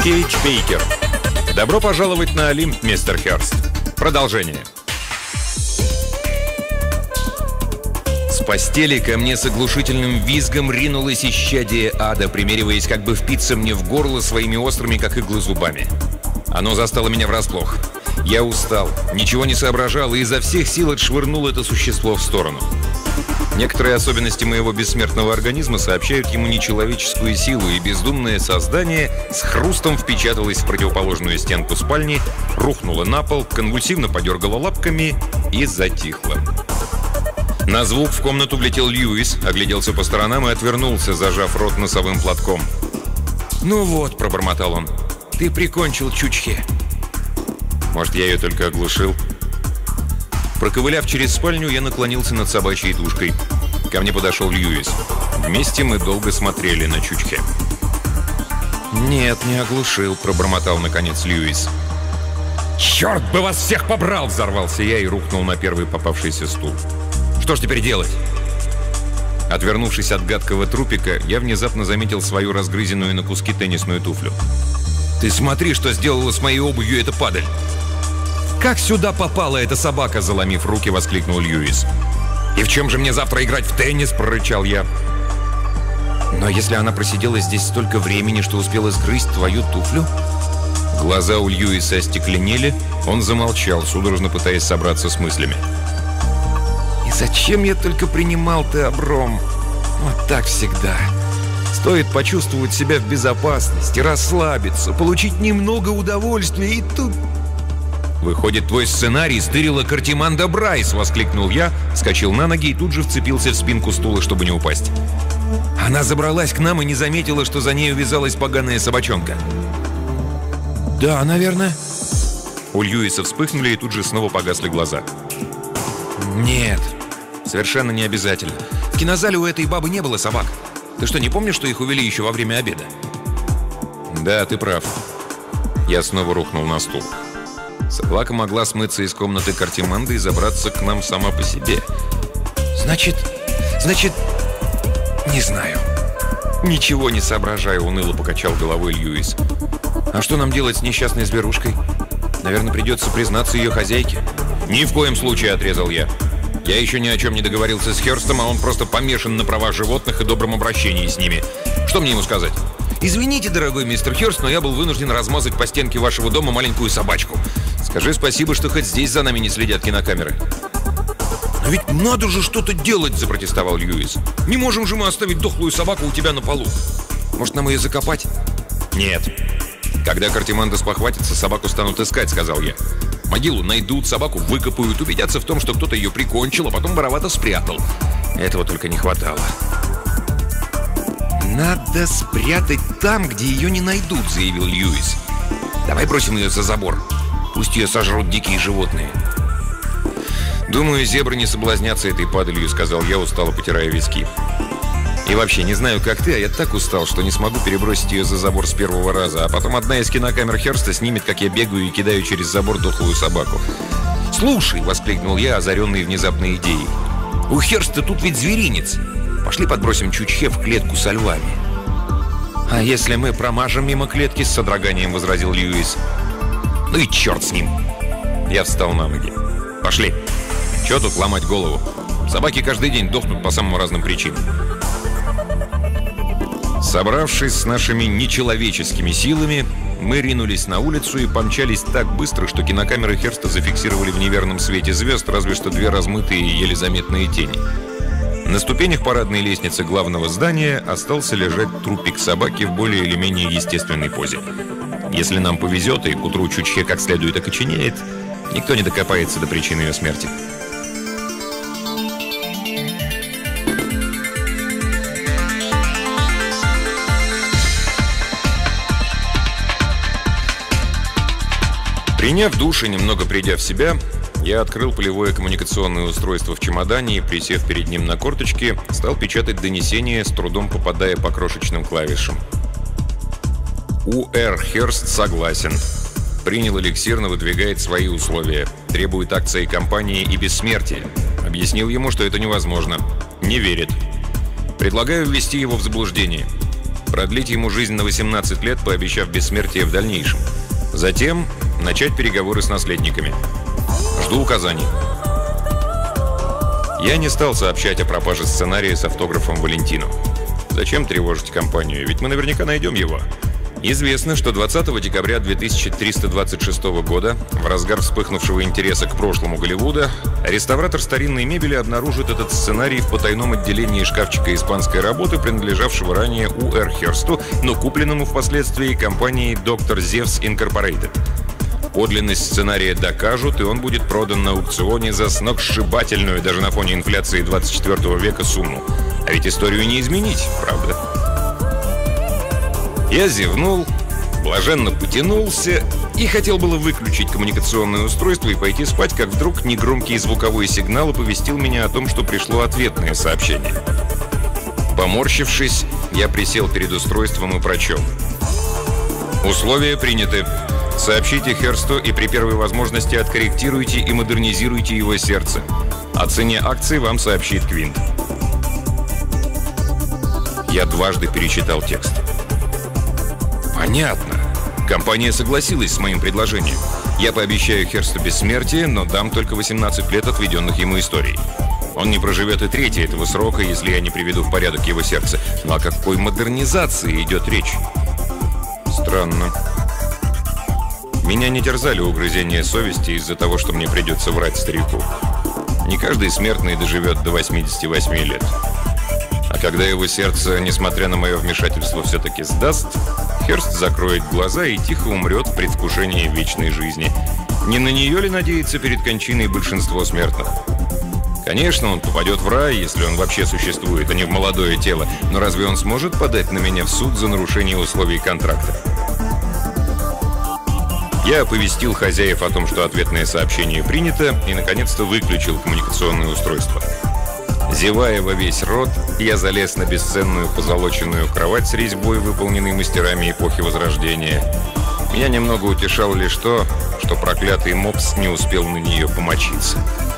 Кейдж Бейкер. Добро пожаловать на Олимп, мистер Хёрст. Продолжение. С постели ко мне с оглушительным визгом ринулось исчадие ада, примериваясь как бы впиться мне в горло своими острыми, как иглы, зубами. Оно застало меня врасплох. Я устал, ничего не соображал и изо всех сил отшвырнул это существо в сторону. Некоторые особенности моего бессмертного организма сообщают ему нечеловеческую силу, и бездумное создание с хрустом впечаталось в противоположную стенку спальни, рухнуло на пол, конвульсивно подергало лапками и затихло. На звук в комнату влетел Льюис, огляделся по сторонам и отвернулся, зажав рот носовым платком. «Ну вот», — пробормотал он, — «ты прикончил Чучхе». Может, я ее только оглушил? Проковыляв через спальню, я наклонился над собачьей тушкой. Ко мне подошел Льюис. Вместе мы долго смотрели на Чучхе. «Нет, не оглушил», — пробормотал наконец Льюис. «Черт бы вас всех побрал!» — взорвался я и рухнул на первый попавшийся стул. «Что ж теперь делать?» Отвернувшись от гадкого трупика, я внезапно заметил свою разгрызенную на куски теннисную туфлю. «Ты смотри, что сделала с моей обувью эта падаль!» «Как сюда попала эта собака?» — заломив руки, воскликнул Льюис. «И в чем же мне завтра играть в теннис?» — прорычал я. «Но если она просидела здесь столько времени, что успела сгрызть твою туфлю?» Глаза у Льюиса остекленели, он замолчал, судорожно пытаясь собраться с мыслями. «И зачем я только принимал Теобром? Вот так всегда. Стоит почувствовать себя в безопасности, расслабиться, получить немного удовольствия, и тут...» «Выходит, твой сценарий стырила Картиманда Брайс!» — воскликнул я, вскочил на ноги и тут же вцепился в спинку стула, чтобы не упасть. «Она забралась к нам и не заметила, что за ней увязалась поганая собачонка». «Да, наверное». У Льюиса вспыхнули и тут же снова погасли глаза. «Нет, совершенно не обязательно. В кинозале у этой бабы не было собак. Ты что, не помнишь, что их увели еще во время обеда?» «Да, ты прав». Я снова рухнул на стул. Собака могла смыться из комнаты Картиманды и забраться к нам сама по себе. Значит, не знаю. Ничего не соображаю, уныло покачал головой Льюис. А что нам делать с несчастной зверушкой? Наверное, придется признаться ее хозяйке. Ни в коем случае, отрезал я. Я еще ни о чем не договорился с Хёрстом, а он просто помешан на правах животных и добром обращении с ними. Что мне ему сказать? «Извините, дорогой мистер Хёрст, но я был вынужден размазать по стенке вашего дома маленькую собачку. Скажи спасибо, что хоть здесь за нами не следят кинокамеры». «Но ведь надо же что-то делать!» – запротестовал Льюис. «Не можем же мы оставить дохлую собаку у тебя на полу. Может, нам ее закопать?» «Нет. Когда Картиманда спохватится, собаку станут искать», – сказал я. «Могилу найдут, собаку выкопают, убедятся в том, что кто-то ее прикончил, а потом воровато спрятал. Этого только не хватало». «Надо спрятать там, где ее не найдут», — заявил Льюис. «Давай бросим ее за забор. Пусть ее сожрут дикие животные». «Думаю, зебры не соблазнятся этой падалью», — сказал я, устало потирая виски. «И вообще, не знаю, как ты, а я так устал, что не смогу перебросить ее за забор с первого раза, а потом одна из кинокамер Хёрста снимет, как я бегаю и кидаю через забор дохлую собаку». «Слушай», — воскликнул я, озаренный внезапной идеей, — «у Хёрста тут ведь зверинец. Пошли подбросим Чучхе в клетку со львами». «А если мы промажем мимо клетки?» — с содроганием возразил Льюис. «Ну и черт с ним!» Я встал на ноги. «Пошли. Чего тут ломать голову? Собаки каждый день дохнут по самым разным причинам». Собравшись с нашими нечеловеческими силами, мы ринулись на улицу и помчались так быстро, что кинокамеры Хёрста зафиксировали в неверном свете звезд разве что две размытые и еле заметные тени. На ступенях парадной лестницы главного здания остался лежать трупик собаки в более или менее естественной позе. Если нам повезет, и к утру Чучхе как следует окоченеет, никто не докопается до причины ее смерти. Приняв душ и немного придя в себя, я открыл полевое коммуникационное устройство в чемодане и, присев перед ним на корточки, стал печатать донесение, с трудом попадая по крошечным клавишам. У.Р. Хёрст согласен. Принял эликсир, но выдвигает свои условия. Требует акции компании и бессмертия. Объяснил ему, что это невозможно. Не верит. Предлагаю ввести его в заблуждение. продлить ему жизнь на 18 лет, пообещав бессмертие в дальнейшем. Затем начать переговоры с наследниками. Жду указаний. Я не стал сообщать о пропаже сценария с автографом Валентину. Зачем тревожить компанию? Ведь мы наверняка найдем его. Известно, что 20 декабря 2326 года, в разгар вспыхнувшего интереса к прошлому Голливуда, реставратор старинной мебели обнаружит этот сценарий в потайном отделении шкафчика испанской работы, принадлежавшего ранее У.Р. Херсту, но купленному впоследствии компанией Dr. Zevs Incorporated. Подлинность сценария докажут, и он будет продан на аукционе за сногсшибательную, даже на фоне инфляции 24 века, сумму. А ведь историю не изменить, правда? Я зевнул, блаженно потянулся и хотел было выключить коммуникационное устройство и пойти спать, как вдруг негромкий звуковой сигнал оповестил меня о том, что пришло ответное сообщение. Поморщившись, я присел перед устройством и прочел. Условия приняты. Сообщите Херсту и при первой возможности откорректируйте и модернизируйте его сердце. О цене акций вам сообщит Квинт. Я дважды перечитал текст. Понятно. Компания согласилась с моим предложением. Я пообещаю Херсту бессмертие, но дам только 18 лет отведенных ему историй. Он не проживет и трети этого срока, если я не приведу в порядок его сердце. Но о какой модернизации идет речь? Странно. Меня не терзали угрызения совести из-за того, что мне придется врать старику. Не каждый смертный доживет до 88 лет. А когда его сердце, несмотря на мое вмешательство, все-таки сдаст, Херст закроет глаза и тихо умрет в предвкушении вечной жизни. Не на нее ли надеется перед кончиной большинство смертных? Конечно, он попадет в рай, если он вообще существует, а не в молодое тело. Но разве он сможет подать на меня в суд за нарушение условий контракта? Я оповестил хозяев о том, что ответное сообщение принято, и, наконец-то, выключил коммуникационное устройство. Зевая во весь рот, я залез на бесценную позолоченную кровать с резьбой, выполненной мастерами эпохи Возрождения. Меня немного утешало лишь то, что проклятый мопс не успел на нее помочиться.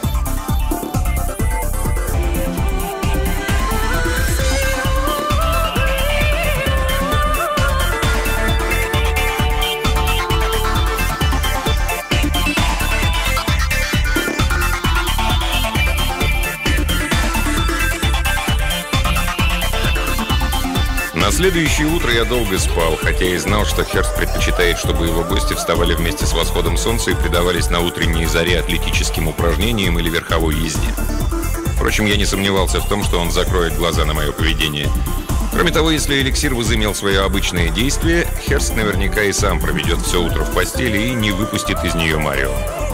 На следующее утро я долго спал, хотя и знал, что Херст предпочитает, чтобы его гости вставали вместе с восходом солнца и предавались на утренней заре атлетическим упражнениям или верховой езде. Впрочем, я не сомневался в том, что он закроет глаза на мое поведение. Кроме того, если эликсир возымел свое обычное действие, Херст наверняка и сам проведет все утро в постели и не выпустит из нее Марио.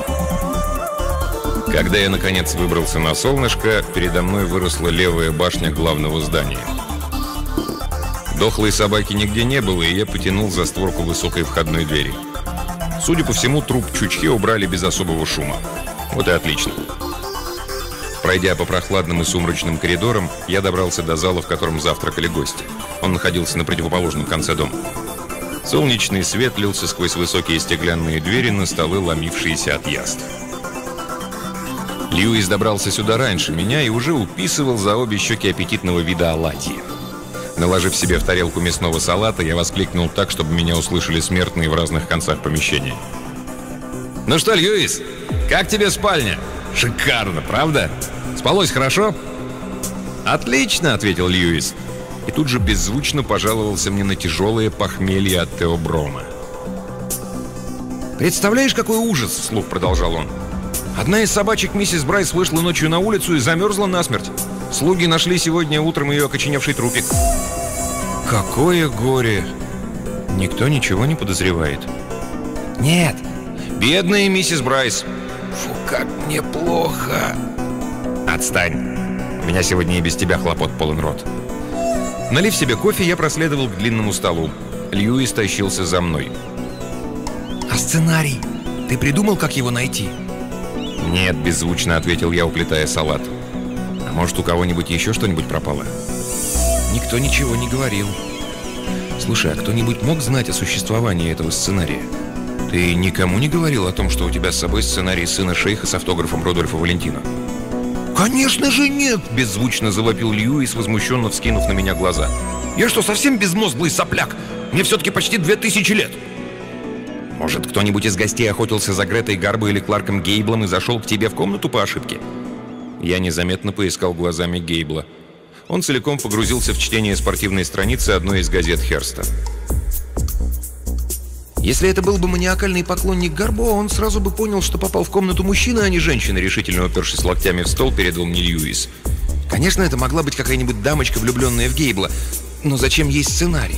Когда я, наконец, выбрался на солнышко, передо мной выросла левая башня главного здания. Дохлой собаки нигде не было, и я потянул за створку высокой входной двери. Судя по всему, труп Чучхе убрали без особого шума. Вот и отлично. Пройдя по прохладным и сумрачным коридорам, я добрался до зала, в котором завтракали гости. Он находился на противоположном конце дома. Солнечный свет лился сквозь высокие стеклянные двери на столы, ломившиеся от яств. Льюис добрался сюда раньше меня и уже уписывал за обе щеки аппетитного вида оладьи. Наложив себе в тарелку мясного салата, я воскликнул так, чтобы меня услышали смертные в разных концах помещения. «Ну что, Льюис, как тебе спальня? Шикарно, правда? Спалось хорошо?» «Отлично», — ответил Льюис. И тут же беззвучно пожаловался мне на тяжелое похмелье от теоброма. «Представляешь, какой ужас!» — вслух продолжал он. «Одна из собачек миссис Брайс вышла ночью на улицу и замерзла насмерть. Слуги нашли сегодня утром ее окоченевший трупик». «Какое горе! Никто ничего не подозревает». «Нет, бедная миссис Брайс». «Фу, как мне плохо!» «Отстань! У меня сегодня и без тебя хлопот полон рот». Налив себе кофе, я проследовал к длинному столу. Льюис тащился за мной. «А сценарий? Ты придумал, как его найти?» «Нет», — беззвучно ответил я, уплетая салат. «А может, у кого-нибудь еще что-нибудь пропало?» «Никто ничего не говорил». «Слушай, а кто-нибудь мог знать о существовании этого сценария? Ты никому не говорил о том, что у тебя с собой сценарий сына шейха с автографом Рудольфа Валентина?» «Конечно же нет!» — беззвучно завопил Льюис, возмущенно вскинув на меня глаза. Я что, совсем безмозглый сопляк? Мне все-таки почти 2000 лет. Может, кто-нибудь из гостей охотился за Гретой Гарбо или Кларком Гейблом и зашел к тебе в комнату по ошибке? Я незаметно поискал глазами Гейбла. Он целиком погрузился в чтение спортивной страницы одной из газет Херста. Если это был бы маниакальный поклонник Гарбо, он сразу бы понял, что попал в комнату мужчина, а не женщина, решительно упершись локтями в стол, передал мне Льюис. Конечно, это могла быть какая-нибудь дамочка, влюбленная в Гейбла. Но зачем ей сценарий?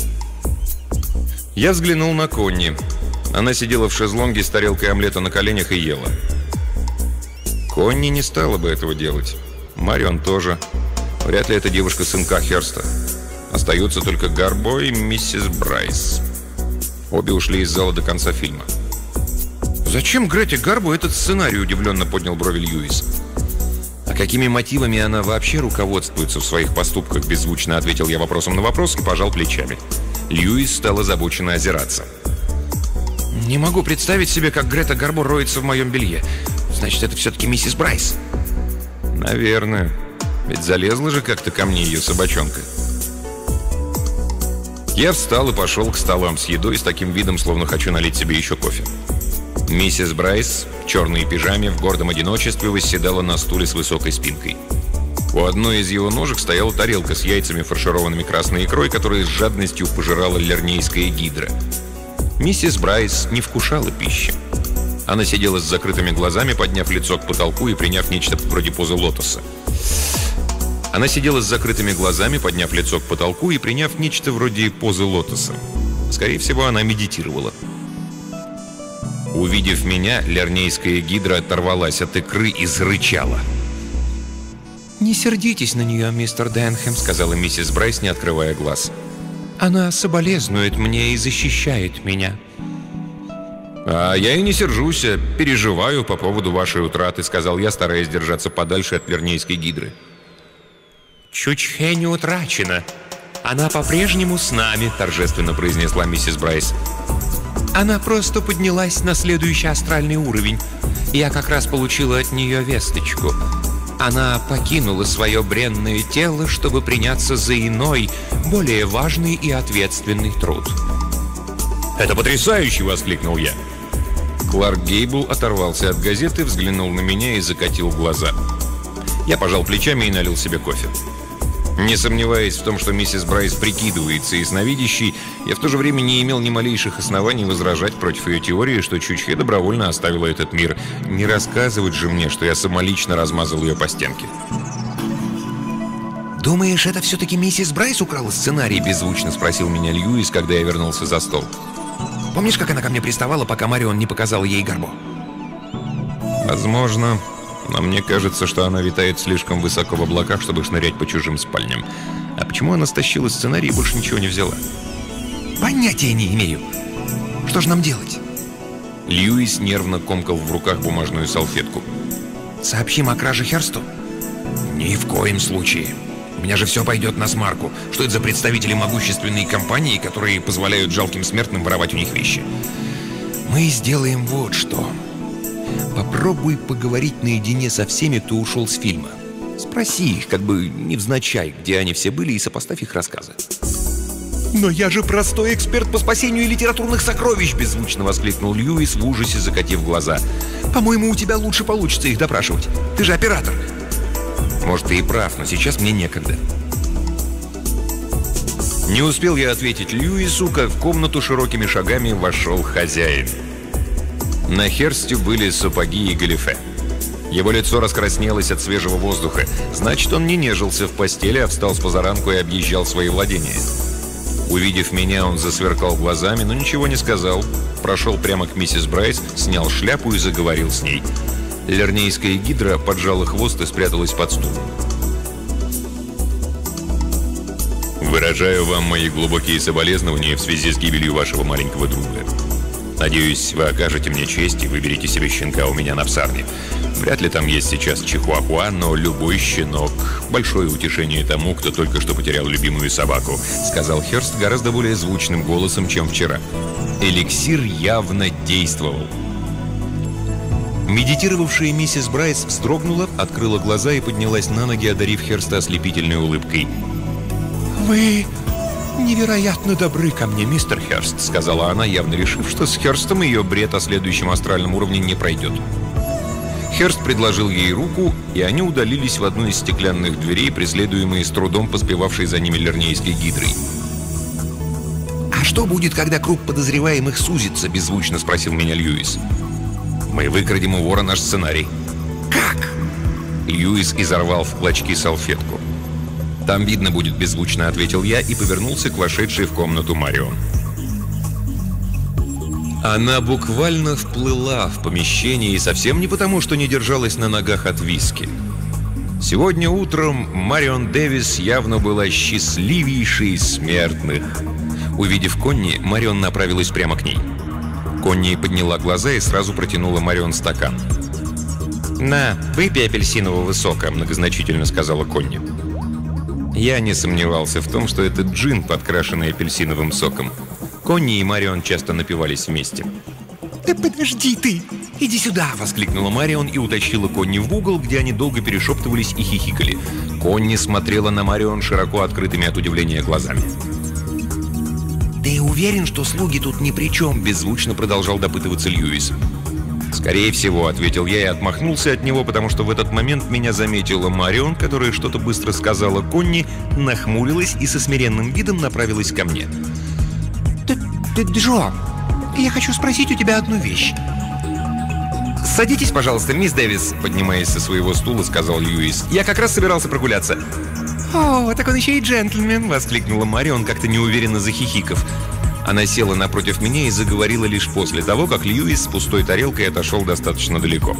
Я взглянул на Конни. Она сидела в шезлонге с тарелкой омлета на коленях и ела. Конни не стала бы этого делать. Марион тоже. Вряд ли эта девушка сынка Херста. Остаются только Гарбо и миссис Брайс. Обе ушли из зала до конца фильма. «Зачем Грете Гарбо этот сценарий?» – удивленно поднял брови Льюис. «А какими мотивами она вообще руководствуется в своих поступках?» – беззвучно ответил я вопросом на вопрос и пожал плечами. Льюис стал озабоченно озираться. «Не могу представить себе, как Грета Гарбо роется в моем белье. Значит, это все-таки миссис Брайс?» «Наверное. Ведь залезла же как-то ко мне ее собачонка». Я встал и пошел к столам с едой с таким видом, словно хочу налить себе еще кофе. Миссис Брайс в черной пижаме в гордом одиночестве восседала на стуле с высокой спинкой. У одной из его ножек стояла тарелка с яйцами, фаршированными красной икрой, которая с жадностью пожирала лернейская гидра. Миссис Брайс не вкушала пищи. Она сидела с закрытыми глазами, подняв лицо к потолку и приняв нечто вроде позы лотоса. Она сидела с закрытыми глазами, подняв лицо к потолку и приняв нечто вроде позы лотоса. Скорее всего, она медитировала. Увидев меня, лернейская гидра оторвалась от икры и зарычала. «Не сердитесь на нее, мистер Денхэм», — сказала миссис Брайс, не открывая глаз. «Она соболезнует мне и защищает меня». «А я и не сержусь, а переживаю по поводу вашей утраты», — сказал я, стараясь держаться подальше от лернейской гидры. «Чучхе не утрачена. Она по-прежнему с нами», — торжественно произнесла миссис Брайс. «Она просто поднялась на следующий астральный уровень. Я как раз получила от нее весточку. Она покинула свое бренное тело, чтобы приняться за иной, более важный и ответственный труд». «Это потрясающе!» — воскликнул я. Кларк Гейбл оторвался от газеты, взглянул на меня и закатил глаза. Я пожал плечами и налил себе кофе. Не сомневаясь в том, что миссис Брайс прикидывается ясновидящей, я в то же время не имел ни малейших оснований возражать против ее теории, что Чучхе добровольно оставила этот мир. Не рассказывать же мне, что я самолично размазал ее по стенке. «Думаешь, это все-таки миссис Брайс украла сценарий?» – беззвучно спросил меня Льюис, когда я вернулся за стол. «Помнишь, как она ко мне приставала, пока Марион не показала ей Гарбо?» «Возможно. Но мне кажется, что она витает слишком высоко в облаках, чтобы шнырять по чужим спальням. А почему она стащила сценарий и больше ничего не взяла?» «Понятия не имею. Что же нам делать?» Льюис нервно комкал в руках бумажную салфетку. «Сообщим о краже Херсту?» «Ни в коем случае. У меня же все пойдет на смарку. Что это за представители могущественной компании, которые позволяют жалким смертным воровать у них вещи? Мы сделаем вот что. Попробуй поговорить наедине со всеми, кто ушел с фильма. Спроси их, как бы невзначай, где они все были, и сопоставь их рассказы». «Но я же простой эксперт по спасению литературных сокровищ!» — беззвучно воскликнул Льюис, в ужасе закатив глаза. «По-моему, у тебя лучше получится их допрашивать. Ты же оператор!» «Может, ты и прав, но сейчас мне некогда». Не успел я ответить Льюису, как в комнату широкими шагами вошел хозяин. На Херсте были сапоги и галифе. Его лицо раскраснелось от свежего воздуха. Значит, он не нежился в постели, а встал с позаранку и объезжал свои владения. Увидев меня, он засверкал глазами, но ничего не сказал. Прошел прямо к миссис Брайс, снял шляпу и заговорил с ней. Лернейская гидра поджала хвост и спряталась под стул. «Выражаю вам мои глубокие соболезнования в связи с гибелью вашего маленького друга. Надеюсь, вы окажете мне честь и выберете себе щенка у меня на псарне. Вряд ли там есть сейчас чихуахуа, но любой щенок – большое утешение тому, кто только что потерял любимую собаку», – сказал Херст гораздо более звучным голосом, чем вчера. Эликсир явно действовал. Медитировавшая миссис Брайс вздрогнула, открыла глаза и поднялась на ноги, одарив Херста ослепительной улыбкой. «Вы невероятно добры ко мне, мистер Херст», — сказала она, явно решив, что с Херстом ее бред о следующем астральном уровне не пройдет. Херст предложил ей руку, и они удалились в одну из стеклянных дверей, преследуемые с трудом поспевавшей за ними лернейской гидрой. «А что будет, когда круг подозреваемых сузится?» — беззвучно спросил меня Льюис. «Мы выкрадем у вора наш сценарий». «Как?» Льюис изорвал в клочки салфетку. «Там видно будет», — беззвучно ответил я и повернулся к вошедшей в комнату Марион. Она буквально вплыла в помещение, и совсем не потому, что не держалась на ногах от виски. Сегодня утром Марион Дэвис явно была счастливейшей из смертных. Увидев Конни, Марион направилась прямо к ней. Конни подняла глаза и сразу протянула Марион стакан. «На, выпей апельсинового сока», — многозначительно сказала Конни. Я не сомневался в том, что это джин, подкрашенный апельсиновым соком. Конни и Марион часто напивались вместе. «Да подожди ты! Иди сюда!» — воскликнула Марион и утащила Конни в угол, где они долго перешептывались и хихикали. Конни смотрела на Марион широко открытыми от удивления глазами. «Ты уверен, что слуги тут ни при чем?» — беззвучно продолжал допытываться Льюис. «Скорее всего», — ответил я и отмахнулся от него, потому что в этот момент меня заметила Марион, которая что-то быстро сказала Конни, нахмурилась и со смиренным видом направилась ко мне. «Джо, я хочу спросить у тебя одну вещь». «Садитесь, пожалуйста, мисс Дэвис», — поднимаясь со своего стула, сказал Льюис. «Я как раз собирался прогуляться». «О, так он еще и джентльмен», — воскликнула Марион, как-то неуверенно захихикав. Она села напротив меня и заговорила лишь после того, как Льюис с пустой тарелкой отошел достаточно далеко.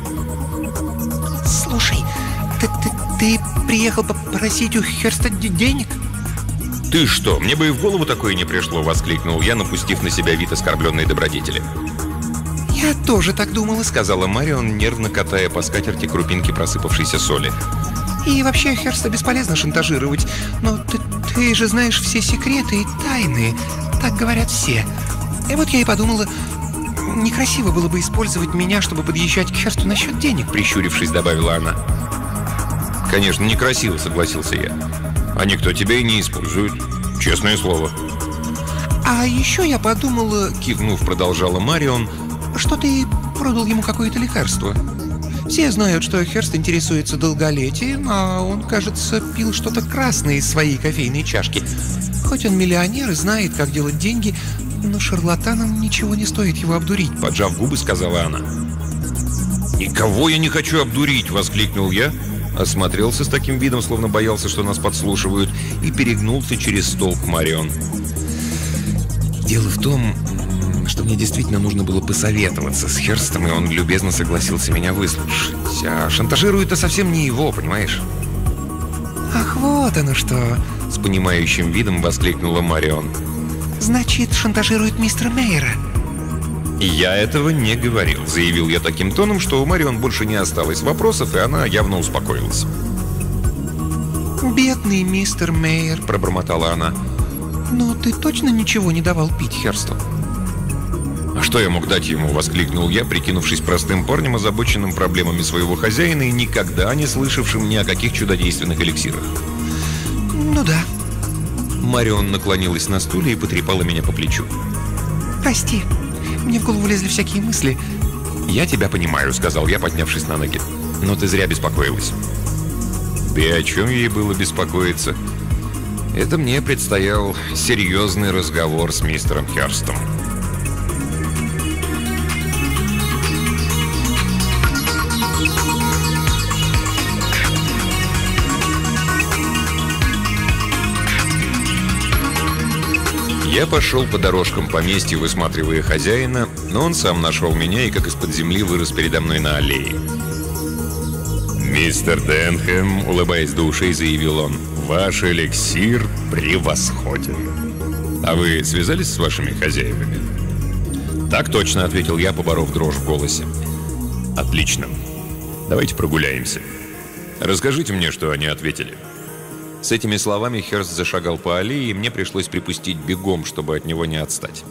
«Слушай, ты приехал попросить у Херста денег?» «Ты что, мне бы и в голову такое не пришло!» — воскликнул я, напустив на себя вид оскорбленной добродетели. «Я тоже так думала», — сказала Марион, нервно катая по скатерти крупинки просыпавшейся соли. «И вообще Херста бесполезно шантажировать. Но ты же знаешь все секреты и тайны. Так говорят все. И вот я и подумала, некрасиво было бы использовать меня, чтобы подъезжать к Херсту насчет денег», — прищурившись, добавила она. «Конечно, некрасиво», — согласился я. «А никто тебя и не использует. Честное слово». «А еще я подумала», — кивнув, продолжала Марион, «что ты продал ему какое-то лекарство. Все знают, что Херст интересуется долголетием, а он, кажется, пил что-то красное из своей кофейной чашки. Хоть он миллионер и знает, как делать деньги, но шарлатанам ничего не стоит его обдурить», — поджав губы, сказала она. «Никого я не хочу обдурить!» — воскликнул я, осмотрелся с таким видом, словно боялся, что нас подслушивают, и перегнулся через стол к Марион. «Дело в том, что мне действительно нужно было посоветоваться с Херстом, и он любезно согласился меня выслушать. А шантажирует-то совсем не его, понимаешь?» «Ах, вот оно что!» — с понимающим видом воскликнула Марион. «Значит, шантажирует мистера Мейера?» «Я этого не говорил», — заявил я таким тоном, что у Марион больше не осталось вопросов, и она явно успокоилась. «Бедный мистер Мейер», — пробормотала она. «Но ты точно ничего не давал пить Херсту?» «А что я мог дать ему?» — воскликнул я, прикинувшись простым парнем, озабоченным проблемами своего хозяина и никогда не слышавшим ни о каких чудодейственных эликсирах. «Ну да». Марион наклонилась на стуле и потрепала меня по плечу. «Прости, мне в голову лезли всякие мысли». «Я тебя понимаю», — сказал я, поднявшись на ноги. «Но ты зря беспокоилась». Да и о чем ей было беспокоиться? Это мне предстоял серьезный разговор с мистером Херстом. Я пошел по дорожкам поместья, высматривая хозяина, но он сам нашел меня и как из-под земли вырос передо мной на аллее. «Мистер Денхэм», — улыбаясь до ушей, заявил он, — «ваш эликсир превосходен. А вы связались с вашими хозяевами?» «Так точно», — ответил я, поборов дрожь в голосе. «Отлично. Давайте прогуляемся. Расскажите мне, что они ответили». С этими словами Херст зашагал по аллее, и мне пришлось припустить бегом, чтобы от него не отстать.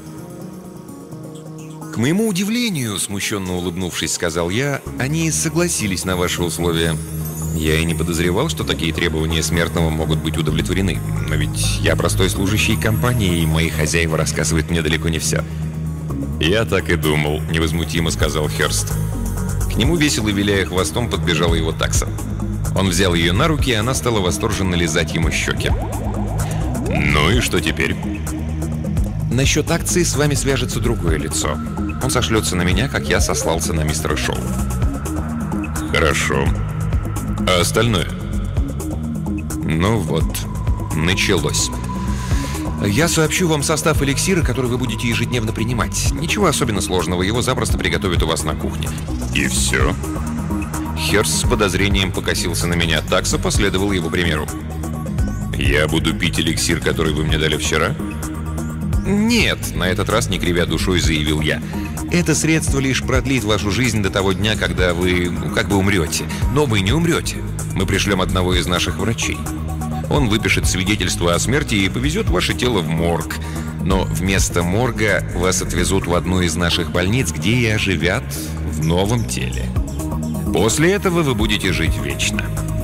«К моему удивлению, смущенно улыбнувшись, сказал я, они согласились на ваши условия. Я и не подозревал, что такие требования смертного могут быть удовлетворены. Но ведь я простой служащий компании, и мои хозяева рассказывают мне далеко не все. «Я так и думал», — невозмутимо сказал Хёрст. К нему, весело виляя хвостом, подбежала его такса. Он взял ее на руки, и она стала восторженно лизать ему щеки. «Ну и что теперь?» «Насчет акции с вами свяжется другое лицо. Он сошлется на меня, как я сослался на мистера Шоу». «Хорошо. А остальное?» «Ну вот, началось. Я сообщу вам состав эликсира, который вы будете ежедневно принимать. Ничего особенно сложного, его запросто приготовят у вас на кухне». «И все?» Хёрст с подозрением покосился на меня. Такса последовал его примеру. «Я буду пить эликсир, который вы мне дали вчера?» «Нет», — на этот раз не кривя душой заявил я. «Это средство лишь продлит вашу жизнь до того дня, когда вы, как бы умрете. Но вы не умрете. Мы пришлем одного из наших врачей. Он выпишет свидетельство о смерти и повезет ваше тело в морг. Но вместо морга вас отвезут в одну из наших больниц, где и оживят в новом теле. После этого вы будете жить вечно».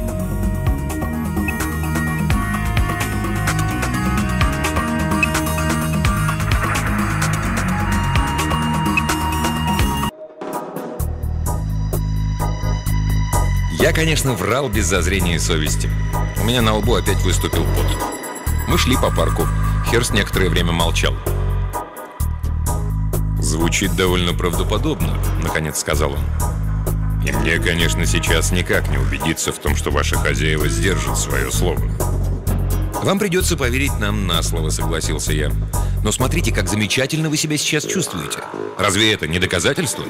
Я, конечно, врал без зазрения совести. У меня на лбу опять выступил пот. Мы шли по парку. Хёрст некоторое время молчал. «Звучит довольно правдоподобно», — наконец сказал он. «И мне, конечно, сейчас никак не убедиться в том, что ваши хозяева сдержат свое слово». «Вам придется поверить нам на слово», — согласился я. «Но смотрите, как замечательно вы себя сейчас чувствуете. Разве это не доказательство?»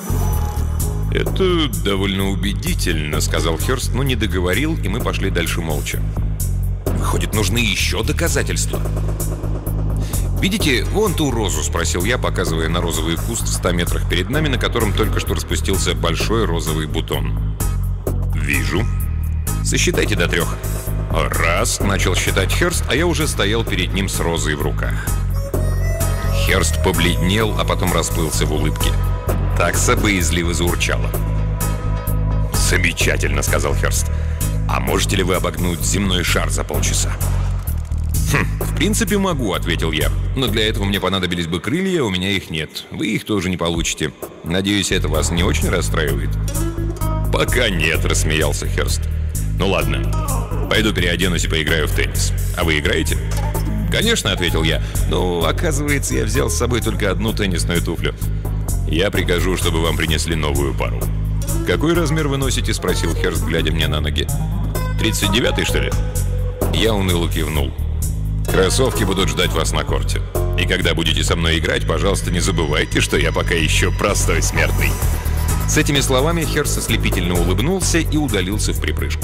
«Это довольно убедительно», — сказал Хёрст, но не договорил, и мы пошли дальше молча. «Выходит, нужны еще доказательства». «Видите, вон ту розу?» — спросил я, показывая на розовый куст в 100 метрах перед нами, на котором только что распустился большой розовый бутон. «Вижу». «Сосчитайте до 3». «Раз», — начал считать Хёрст, а я уже стоял перед ним с розой в руках. Хёрст побледнел, а потом расплылся в улыбке. Такса боязливо заурчала. «Замечательно», — сказал Хёрст. «А можете ли вы обогнуть земной шар за полчаса?» «В принципе, могу», — ответил я. «Но для этого мне понадобились бы крылья, у меня их нет. Вы их тоже не получите. Надеюсь, это вас не очень расстраивает?» «Пока нет», — рассмеялся Хёрст. «Ну ладно, пойду переоденусь и поиграю в теннис. А вы играете?» «Конечно», — ответил я. «Но, оказывается, я взял с собой только одну теннисную туфлю». «Я прикажу, чтобы вам принесли новую пару». «Какой размер вы носите?» — спросил Хёрст, глядя мне на ноги. 39-й, что ли?» Я уныло кивнул. «Кроссовки будут ждать вас на корте. И когда будете со мной играть, пожалуйста, не забывайте, что я пока еще простой смертный». С этими словами Хёрст ослепительно улыбнулся и удалился в припрыжку.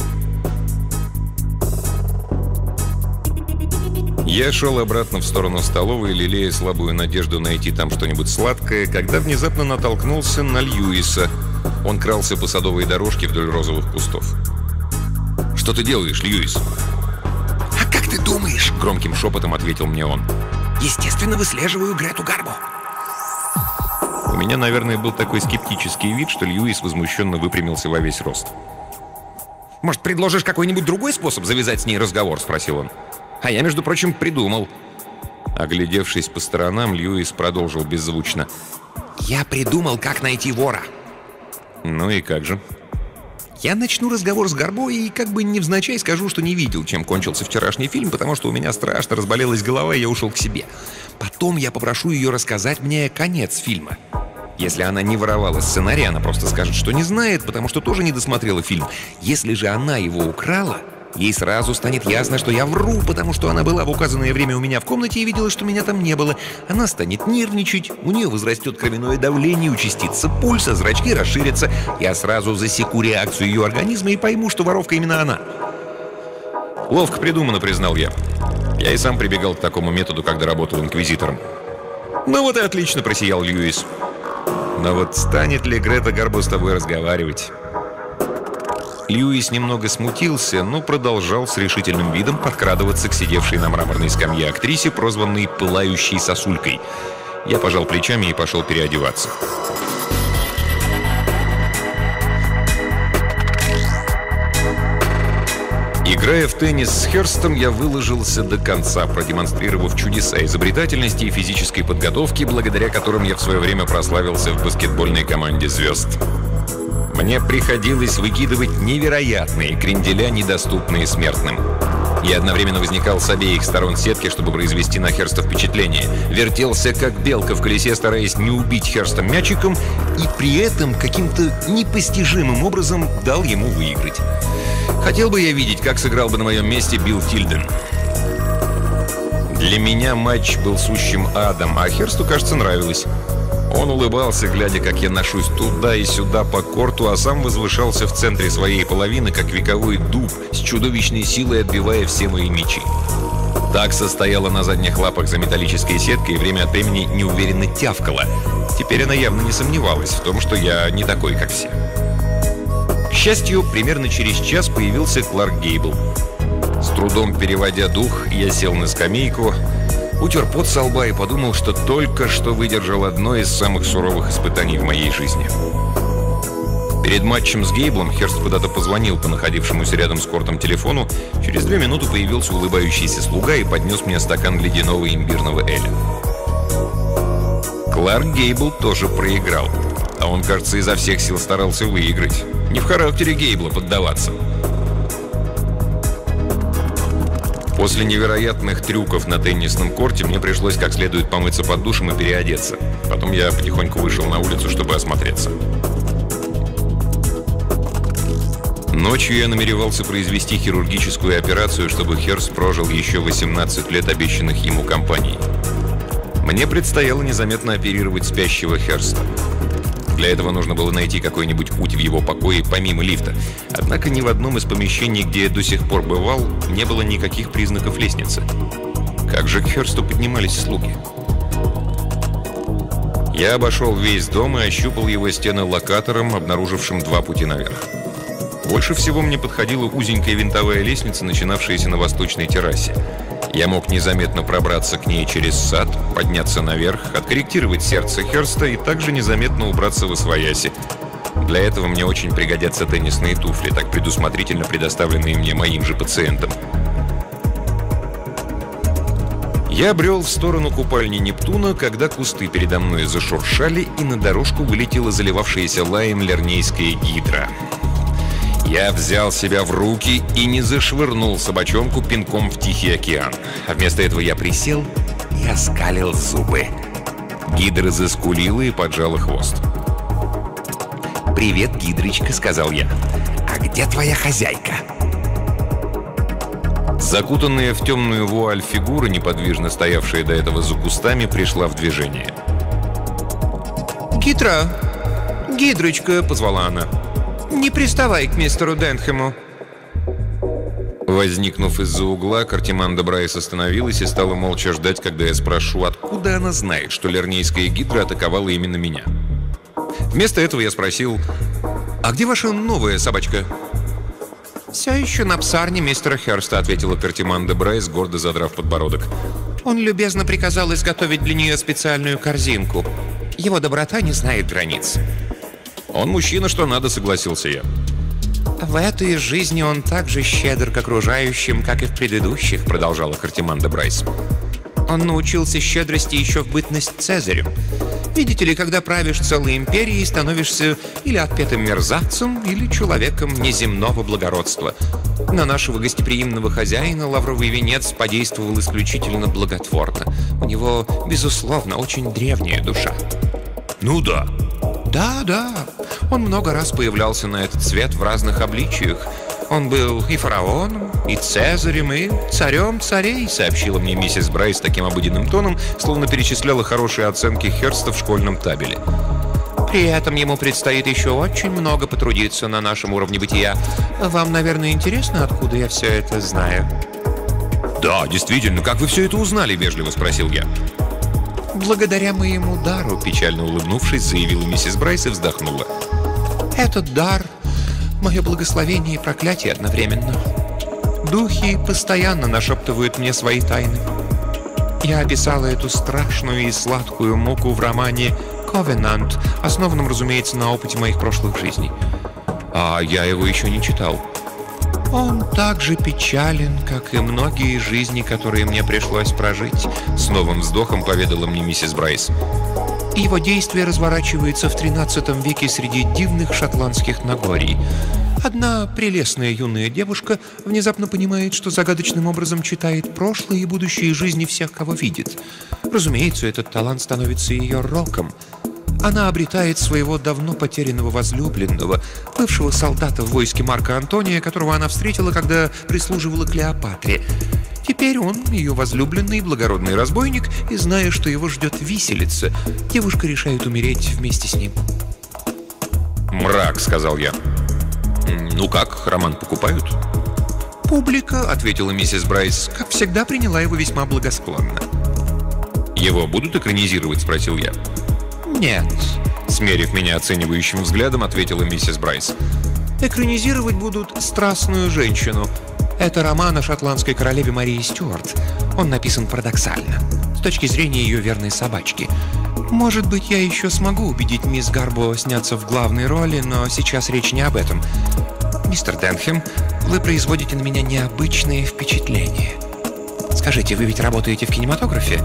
Я шел обратно в сторону столовой, лелея слабую надежду найти там что-нибудь сладкое, когда внезапно натолкнулся на Льюиса. Он крался по садовой дорожке вдоль розовых кустов. «Что ты делаешь, Льюис?» «А как ты думаешь?» — громким шепотом ответил мне он. «Естественно, выслеживаю Грету Гарбо». У меня, наверное, был такой скептический вид, что Льюис возмущенно выпрямился во весь рост. «Может, предложишь какой-нибудь другой способ завязать с ней разговор?» — спросил он. «А я, между прочим, придумал». Оглядевшись по сторонам, Льюис продолжил беззвучно. «Я придумал, как найти вора». «Ну и как же?» «Я начну разговор с Гарбо и как бы невзначай скажу, что не видел, чем кончился вчерашний фильм, потому что у меня страшно разболелась голова, и я ушел к себе. Потом я попрошу ее рассказать мне конец фильма. Если она не воровала сценарий, она просто скажет, что не знает, потому что тоже не досмотрела фильм. Если же она его украла, ей сразу станет ясно, что я вру, потому что она была в указанное время у меня в комнате и видела, что меня там не было. Она станет нервничать, у нее возрастет кровяное давление, участится пульс, а зрачки расширятся. Я сразу засеку реакцию ее организма и пойму, что воровка именно она». «Ловко придумано», — признал я. Я и сам прибегал к такому методу, когда работал инквизитором. «Ну вот и отлично», — просиял Льюис. «Но вот станет ли Грета Гарбо с тобой разговаривать?» Льюис немного смутился, но продолжал с решительным видом подкрадываться к сидевшей на мраморной скамье актрисе, прозванной «пылающей сосулькой». Я пожал плечами и пошел переодеваться. Играя в теннис с Херстом, я выложился до конца, продемонстрировав чудеса изобретательности и физической подготовки, благодаря которым я в свое время прославился в баскетбольной команде «Звезд». Мне приходилось выкидывать невероятные кренделя, недоступные смертным. Я одновременно возникал с обеих сторон сетки, чтобы произвести на Херста впечатление. Вертелся, как белка в колесе, стараясь не убить Херста мячиком, и при этом каким-то непостижимым образом дал ему выиграть. Хотел бы я видеть, как сыграл бы на моем месте Билл Тильден. Для меня матч был сущим адом, а Херсту, кажется, нравилось. Он улыбался, глядя, как я ношусь туда и сюда по корту, а сам возвышался в центре своей половины, как вековой дуб, с чудовищной силой отбивая все мои мячи. Такса стояла на задних лапах за металлической сеткой и время от времени неуверенно тявкала. Теперь она явно не сомневалась в том, что я не такой, как все. К счастью, примерно через час появился Кларк Гейбл. С трудом переводя дух, я сел на скамейку, утер пот со лба и подумал, что только что выдержал одно из самых суровых испытаний в моей жизни. Перед матчем с Гейблом Херст куда-то позвонил по находившемуся рядом с кортом телефону. Через 2 минуты появился улыбающийся слуга и поднес мне стакан ледяного имбирного эля. Кларк Гейбл тоже проиграл, а он, кажется, изо всех сил старался выиграть. Не в характере Гейбла поддаваться. После невероятных трюков на теннисном корте мне пришлось как следует помыться под душем и переодеться. Потом я потихоньку вышел на улицу, чтобы осмотреться. Ночью я намеревался произвести хирургическую операцию, чтобы Херст прожил еще 18 лет, обещанных ему компанией. Мне предстояло незаметно оперировать спящего Херста. Для этого нужно было найти какой-нибудь путь в его покое помимо лифта. Однако ни в одном из помещений, где я до сих пор бывал, не было никаких признаков лестницы. Как же к Херсту поднимались слуги? Я обошел весь дом и ощупал его стены локатором, обнаружившим 2 пути наверх. Больше всего мне подходила узенькая винтовая лестница, начинавшаяся на восточной террасе. Я мог незаметно пробраться к ней через сад, подняться наверх, откорректировать сердце Херста и также незаметно убраться восвояси. Для этого мне очень пригодятся теннисные туфли, так предусмотрительно предоставленные мне моим же пациентом. Я брел в сторону купальни Нептуна, когда кусты передо мной зашуршали, и на дорожку вылетела заливавшаяся лаем лернейская гидра. Я взял себя в руки и не зашвырнул собачонку пинком в Тихий океан. А вместо этого я присел и оскалил зубы. Гидра заскулила и поджала хвост. «Привет, гидрочка», — сказал я. «А где твоя хозяйка?» Закутанная в темную вуаль фигура, неподвижно стоявшая до этого за кустами, пришла в движение. «Гидра! Гидрочка!» — позвала она. «Не приставай к мистеру Денхэму». Возникнув из-за угла, Картиманда Брайс остановилась и стала молча ждать, когда я спрошу, откуда она знает, что лернейская гидра атаковала именно меня. Вместо этого я спросил: «А где ваша новая собачка?» «Все еще на псарне мистера Херста», — ответила Картиманда Брайс, гордо задрав подбородок. «Он любезно приказал изготовить для нее специальную корзинку. Его доброта не знает границ». «Он мужчина, что надо», — согласился я. «В этой жизни он так же щедр к окружающим, как и в предыдущих», — продолжала Картиманда Брайс. «Он научился щедрости еще в бытность Цезарем. Видите ли, когда правишь целой империей, становишься или отпетым мерзавцем, или человеком неземного благородства. На нашего гостеприимного хозяина лавровый венец подействовал исключительно благотворно. У него, безусловно, очень древняя душа». «Ну да». «Да. Он много раз появлялся на этот свет в разных обличиях. Он был и фараоном, и цезарем, и царем царей», — сообщила мне миссис Брайс таким обыденным тоном, словно перечисляла хорошие оценки Херста в школьном табеле. «При этом ему предстоит еще очень много потрудиться на нашем уровне бытия. Вам, наверное, интересно, откуда я все это знаю?» «Да, действительно, как вы все это узнали?» — вежливо спросил я. «Благодаря моему дару», — печально улыбнувшись, заявила миссис Брайс и вздохнула. «Этот дар — мое благословение и проклятие одновременно. Духи постоянно нашептывают мне свои тайны. Я описала эту страшную и сладкую муку в романе «Ковенант», основанном, разумеется, на опыте моих прошлых жизней. А я его еще не читал. «Он так же печален, как и многие жизни, которые мне пришлось прожить», — с новым вздохом поведала мне миссис Брайс. «Его действие разворачивается в XIII веке среди дивных шотландских Нагорий. Одна прелестная юная девушка внезапно понимает, что загадочным образом читает прошлое и будущее жизни всех, кого видит. Разумеется, этот талант становится ее роком. Она обретает своего давно потерянного возлюбленного, бывшего солдата в войске Марка Антония, которого она встретила, когда прислуживала Клеопатре. Теперь он, ее возлюбленный, благородный разбойник, и, зная, что его ждет виселица, девушка решает умереть вместе с ним». «Мрак», — сказал я. «Ну как, роман покупают?» «Публика», — ответила миссис Брайс, — «как всегда приняла его весьма благосклонно». «Его будут экранизировать?» — спросил я. «Нет», — смерив меня оценивающим взглядом, ответила миссис Брайс. «Экранизировать будут «Страстную женщину». Это роман о шотландской королеве Марии Стюарт. Он написан парадоксально, с точки зрения ее верной собачки. Может быть, я еще смогу убедить мисс Гарбо сняться в главной роли, но сейчас речь не об этом. Мистер Денхэм, вы производите на меня необычные впечатления. Скажите, вы ведь работаете в кинематографе?»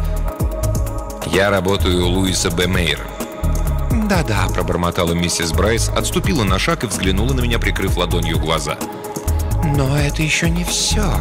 «Я работаю у Луиса Б. Мейера». «Да-да», — пробормотала миссис Брайс, отступила на шаг и взглянула на меня, прикрыв ладонью глаза. «Но это еще не все.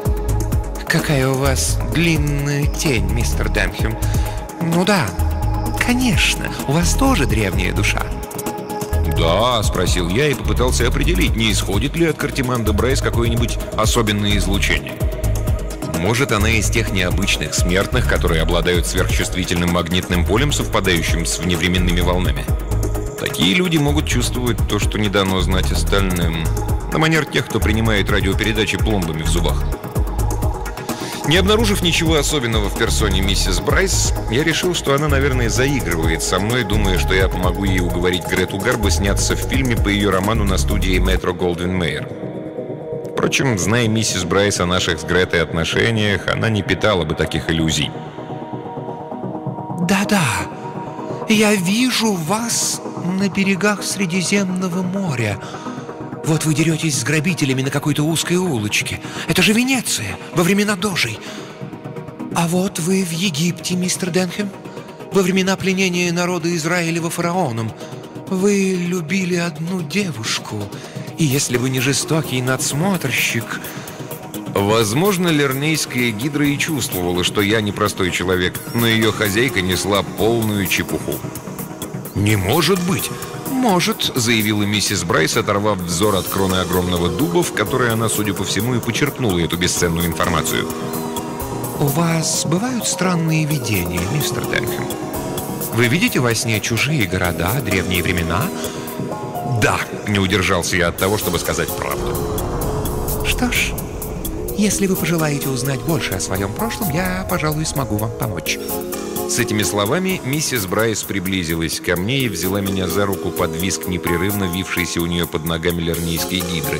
Какая у вас длинная тень, мистер Денхэм. Ну да, конечно, у вас тоже древняя душа». «Да», — спросил я и попытался определить, не исходит ли от Картиманды Брайс какое-нибудь особенное излучение. Может, она из тех необычных смертных, которые обладают сверхчувствительным магнитным полем, совпадающим с вневременными волнами. Такие люди могут чувствовать то, что не дано знать остальным, на манер тех, кто принимает радиопередачи пломбами в зубах. Не обнаружив ничего особенного в персоне миссис Брайс, я решил, что она, наверное, заигрывает со мной, думая, что я помогу ей уговорить Грету Гарбо сняться в фильме по ее роману на студии Метро Голдвин Мейер. Впрочем, зная миссис Брайс о наших с Гретой отношениях, она не питала бы таких иллюзий. «Да-да, я вижу вас на берегах Средиземного моря. Вот вы деретесь с грабителями на какой-то узкой улочке. Это же Венеция, во времена Дожей. А вот вы в Египте, мистер Денхэм, во времена пленения народа Израилева фараоном. Вы любили одну девушку, и если бы не жестокий надсмотрщик...» Возможно, Лернейская гидра и чувствовала, что я непростой человек, но ее хозяйка несла полную чепуху. «Не может быть!» «Может», — заявила миссис Брайс, оторвав взор от кроны огромного дуба, в которой она, судя по всему, и почерпнула эту бесценную информацию. «У вас бывают странные видения, мистер Денхэм? Вы видите во сне чужие города, древние времена?» «Да», — не удержался я от того, чтобы сказать правду. «Что ж, если вы пожелаете узнать больше о своем прошлом, я, пожалуй, смогу вам помочь». С этими словами миссис Брайс приблизилась ко мне и взяла меня за руку под визг непрерывно вившейся у нее под ногами лернейской гидры.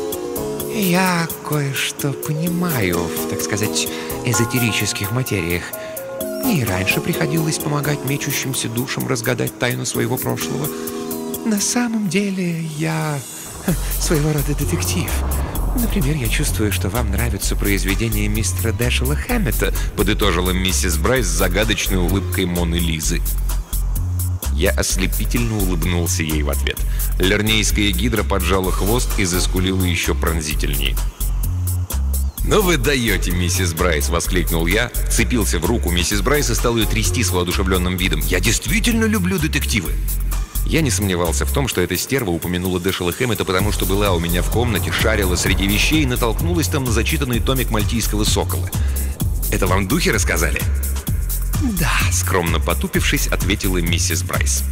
«Я кое-что понимаю в, так сказать, эзотерических материях. Мне и раньше приходилось помогать мечущимся душам разгадать тайну своего прошлого. На самом деле я своего рода детектив. Например, я чувствую, что вам нравятся произведения мистера Дэшела Хэммета», подытожила миссис Брайс с загадочной улыбкой Моны Лизы. Я ослепительно улыбнулся ей в ответ. Лернейская гидра поджала хвост и заскулила еще пронзительнее. «Ну вы даете, миссис Брайс!» — воскликнул я, вцепился в руку миссис Брайс и стал ее трясти с воодушевленным видом. «Я действительно люблю детективы!» Я не сомневался в том, что эта стерва упомянула Дэшела Хэммета, потому что была у меня в комнате, шарила среди вещей и натолкнулась там на зачитанный томик «Мальтийского сокола». «Это вам духи рассказали?» «Да», — скромно потупившись, ответила миссис Брайс.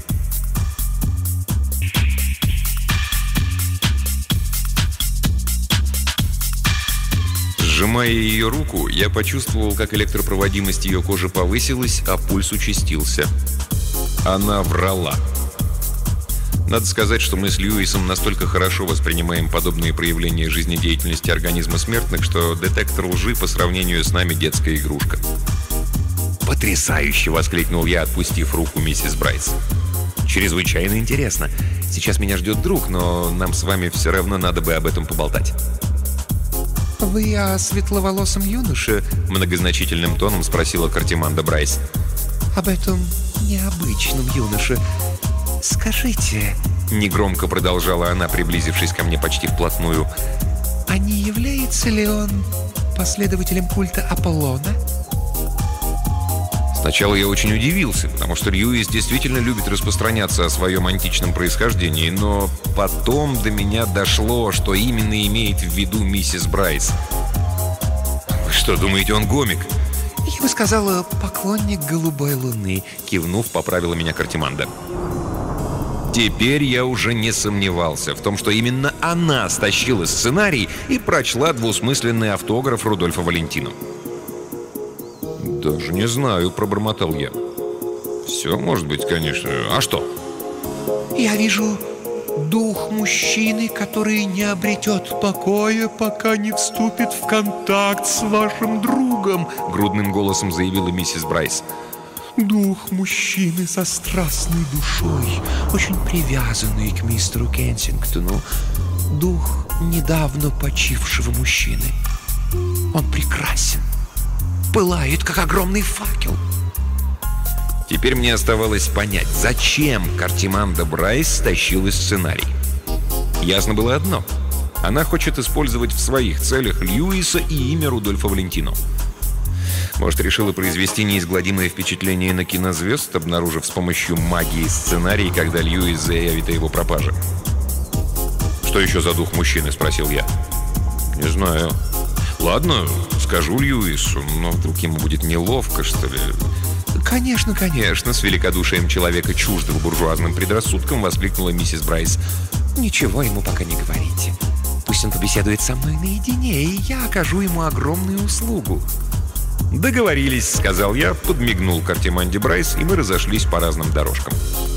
Сжимая ее руку, я почувствовал, как электропроводимость ее кожи повысилась, а пульс участился. Она врала. Надо сказать, что мы с Льюисом настолько хорошо воспринимаем подобные проявления жизнедеятельности организма смертных, что детектор лжи по сравнению с нами детская игрушка. «Потрясающе!» — воскликнул я, отпустив руку миссис Брайс. «Чрезвычайно интересно. Сейчас меня ждет друг, но нам с вами все равно надо бы об этом поболтать». «Вы о светловолосом юноше?» — многозначительным тоном спросила Картиманда Брайс. «Об этом необычном юноше. Скажите...» — негромко продолжала она, приблизившись ко мне почти вплотную. «А не является ли он последователем культа Аполлона?» Сначала я очень удивился, потому что Льюис действительно любит распространяться о своем античном происхождении, но потом до меня дошло, что именно имеет в виду миссис Брайс. «Вы что, думаете, он гомик?» «Я бы сказала, поклонник голубой луны», — кивнув, поправила меня Картиманда. Теперь я уже не сомневался в том, что именно она стащила сценарий и прочла двусмысленный автограф Рудольфа Валентино. «Даже не знаю», — пробормотал я. «Все может быть, конечно. А что?» «Я вижу дух мужчины, который не обретет покоя, пока не вступит в контакт с вашим другом», — грудным голосом заявила миссис Брайс. «Дух мужчины со страстной душой, очень привязанный к мистеру Кенсингтону. Дух недавно почившего мужчины. Он прекрасен. Пылает, как огромный факел». Теперь мне оставалось понять, зачем Картиманда Брайс стащила сценарий. Ясно было одно. Она хочет использовать в своих целях Льюиса и имя Рудольфа Валентино. Может, решила произвести неизгладимое впечатление на кинозвезд, обнаружив с помощью магии сценарий, когда Льюис заявит о его пропаже. «Что еще за дух мужчины?» — спросил я. «Не знаю. Ладно, скажу Льюису, но вдруг ему будет неловко, что ли?» «Конечно, конечно», — с великодушием человека, чуждого буржуазным предрассудком, воскликнула миссис Брайс. «Ничего ему пока не говорите. Пусть он побеседует со мной наедине, и я окажу ему огромную услугу». «Договорились», — сказал я, подмигнул Картиманде Брайс, и мы разошлись по разным дорожкам.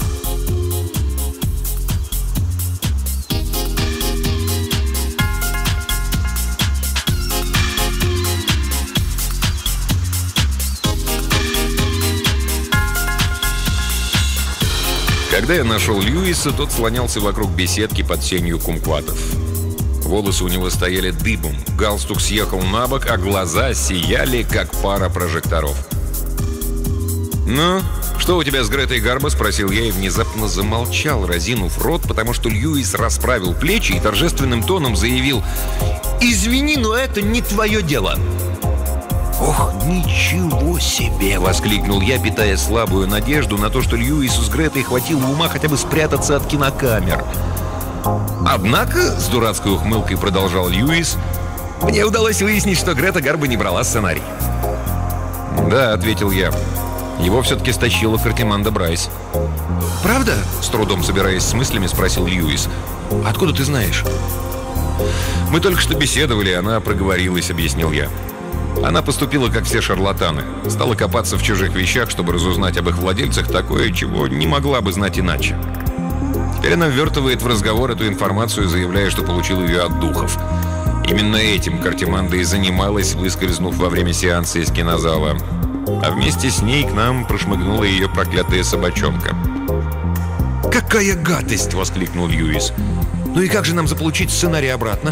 Когда я нашел Льюиса, тот слонялся вокруг беседки под сенью кумкватов. Волосы у него стояли дыбом, галстук съехал на бок, а глаза сияли, как пара прожекторов. «Ну, что у тебя с Гретой Гарбо?» — спросил я и внезапно замолчал, разинув рот, потому что Льюис расправил плечи и торжественным тоном заявил: «Извини, но это не твое дело». «Ох, ничего себе!» — воскликнул я, питая слабую надежду на то, что Льюису с Гретой хватило ума хотя бы спрятаться от кинокамер. «Однако», — с дурацкой ухмылкой продолжал Льюис, «мне удалось выяснить, что Грета Гарбо не брала сценарий». «Да», — ответил я, — «его все-таки стащила Картиманда Брайс». «Правда?» — с трудом собираясь с мыслями, спросил Льюис. «Откуда ты знаешь?» «Мы только что беседовали, она проговорилась», — объяснил я. Она поступила, как все шарлатаны. Стала копаться в чужих вещах, чтобы разузнать об их владельцах такое, чего не могла бы знать иначе. Теперь она ввертывает в разговор эту информацию, заявляя, что получила ее от духов. Именно этим Картиманда и занималась, выскользнув во время сеанса из кинозала. А вместе с ней к нам прошмыгнула ее проклятая собачонка. «Какая гадость!» — воскликнул Льюис. «Ну и как же нам заполучить сценарий обратно?»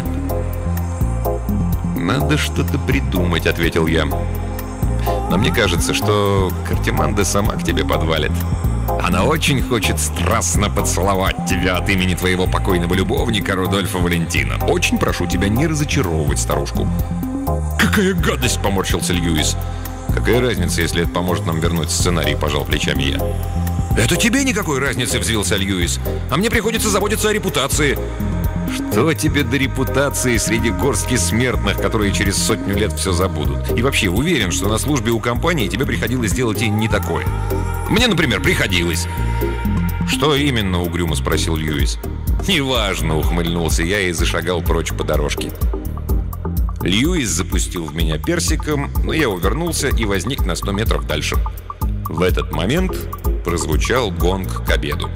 «Надо что-то придумать», — ответил я. «Но мне кажется, что Картиманда сама к тебе подвалит. Она очень хочет страстно поцеловать тебя от имени твоего покойного любовника Рудольфа Валентино. Очень прошу тебя не разочаровывать старушку». «Какая гадость!» — поморщился Льюис. «Какая разница, если это поможет нам вернуть сценарий?» — пожал плечами я. «Это тебе никакой разницы!» — взвился Льюис. «А мне приходится заботиться о репутации». «Что тебе до репутации среди горстки смертных, которые через 100 лет все забудут? И вообще, уверен, что на службе у компании тебе приходилось делать и не такое. Мне, например, приходилось». «Что именно?» — угрюмо спросил Льюис. «Неважно», — ухмыльнулся я и зашагал прочь по дорожке. Льюис запустил в меня персиком, но я увернулся и возник на 100 метров дальше. В этот момент прозвучал гонг к обеду.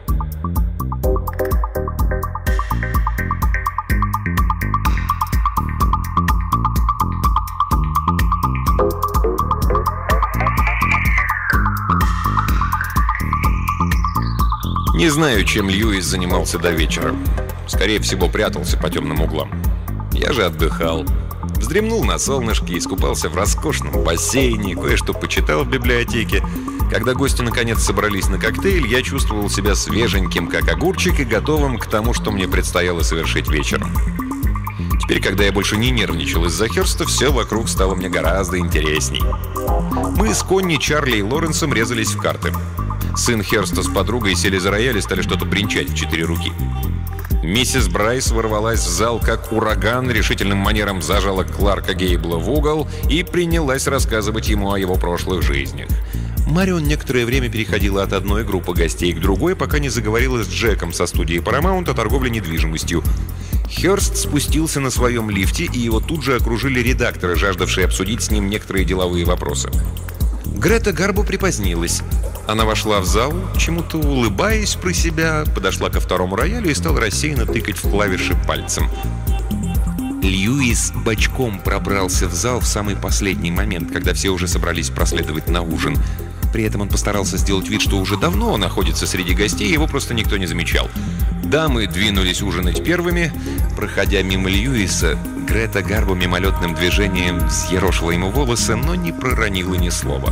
Не знаю, чем Льюис занимался до вечера. Скорее всего, прятался по темным углам. Я же отдыхал. Вздремнул на солнышке, искупался в роскошном бассейне, кое-что почитал в библиотеке. Когда гости наконец собрались на коктейль, я чувствовал себя свеженьким, как огурчик, и готовым к тому, что мне предстояло совершить вечером. Теперь, когда я больше не нервничал из-за Хёрста, все вокруг стало мне гораздо интересней. Мы с Конни, Чарли и Лоренсом резались в карты. Сын Хёрста с подругой сели за рояль и стали что-то бренчать в 4 руки. Миссис Брайс ворвалась в зал как ураган, решительным манером зажала Кларка Гейбла в угол и принялась рассказывать ему о его прошлых жизнях. Марион некоторое время переходила от одной группы гостей к другой, пока не заговорила с Джеком со студии Paramount о торговле недвижимостью. Хёрст спустился на своем лифте, и его тут же окружили редакторы, жаждавшие обсудить с ним некоторые деловые вопросы. Грета Гарбо припозднилась. Она вошла в зал, чему-то улыбаясь про себя, подошла ко второму роялю и стала рассеянно тыкать в клавиши пальцем. Льюис бочком пробрался в зал в самый последний момент, когда все уже собрались проследовать на ужин. При этом он постарался сделать вид, что уже давно находится среди гостей, его просто никто не замечал. Дамы двинулись ужинать первыми. Проходя мимо Льюиса, Грета Гарбо мимолетным движением взъерошила ему волосы, но не проронила ни слова.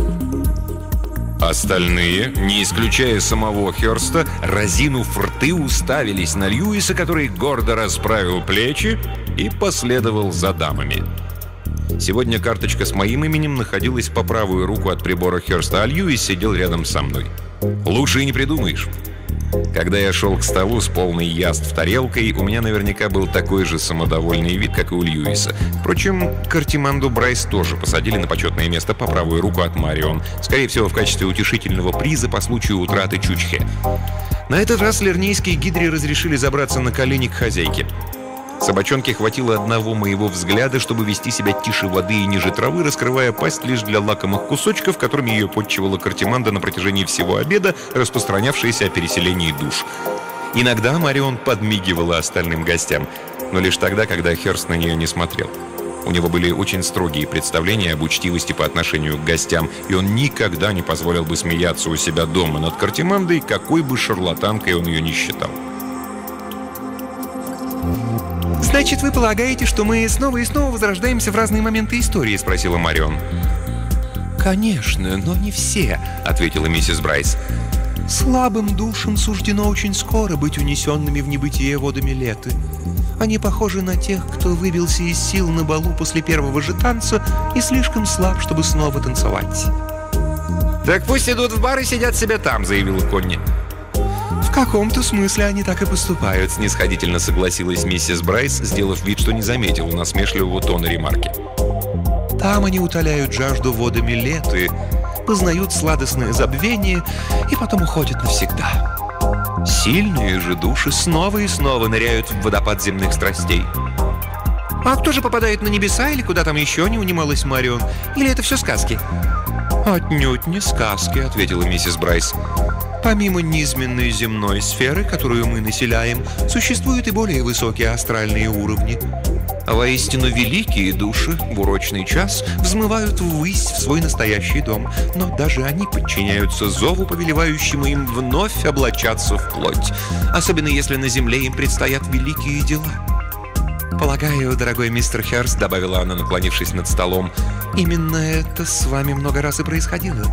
Остальные, не исключая самого Хёрста, разинув рты, уставились на Льюиса, который гордо расправил плечи и последовал за дамами. Сегодня карточка с моим именем находилась по правую руку от прибора Хёрста, а Льюис сидел рядом со мной. Лучше и не придумаешь. Когда я шел к столу с полной яств тарелкой, у меня наверняка был такой же самодовольный вид, как и у Льюиса. Впрочем, Картиманду Брайс тоже посадили на почетное место по правую руку от Марион, скорее всего, в качестве утешительного приза по случаю утраты Чучхе. На этот раз лернейские гидри разрешили забраться на колени к хозяйке. Собачонке хватило одного моего взгляда, чтобы вести себя тише воды и ниже травы, раскрывая пасть лишь для лакомых кусочков, которыми ее подчивала Картиманда на протяжении всего обеда, распространявшаяся о переселении душ. Иногда Марион подмигивала остальным гостям, но лишь тогда, когда Хёрст на нее не смотрел. У него были очень строгие представления об учтивости по отношению к гостям, и он никогда не позволил бы смеяться у себя дома над Картимандой, какой бы шарлатанкой он ее ни считал. «Значит, вы полагаете, что мы снова и снова возрождаемся в разные моменты истории?» — спросила Марион. «Конечно, но не все», — ответила миссис Брайс. «Слабым душам суждено очень скоро быть унесенными в небытие водами лета. Они похожи на тех, кто выбился из сил на балу после первого же танца и слишком слаб, чтобы снова танцевать». «Так пусть идут в бар и сидят себе там», — заявила Конни. «В каком-то смысле они так и поступают», — снисходительно согласилась миссис Брайс, сделав вид, что не заметила насмешливого тона ремарки. «Там они утоляют жажду водами лета, познают сладостное забвение и потом уходят навсегда. Сильные же души снова и снова ныряют в водопад земных страстей». «А кто же попадает на небеса или куда там еще?» — не унималась Марион. «Или это все сказки?» «Отнюдь не сказки», — ответила миссис Брайс. «Помимо низменной земной сферы, которую мы населяем, существуют и более высокие астральные уровни. Воистину великие души в урочный час взмывают ввысь в свой настоящий дом, но даже они подчиняются зову, повелевающему им вновь облачаться в плоть, особенно если на земле им предстоят великие дела. Полагаю, дорогой мистер Хёрст, — добавила она, наклонившись над столом, — именно это с вами много раз и происходило».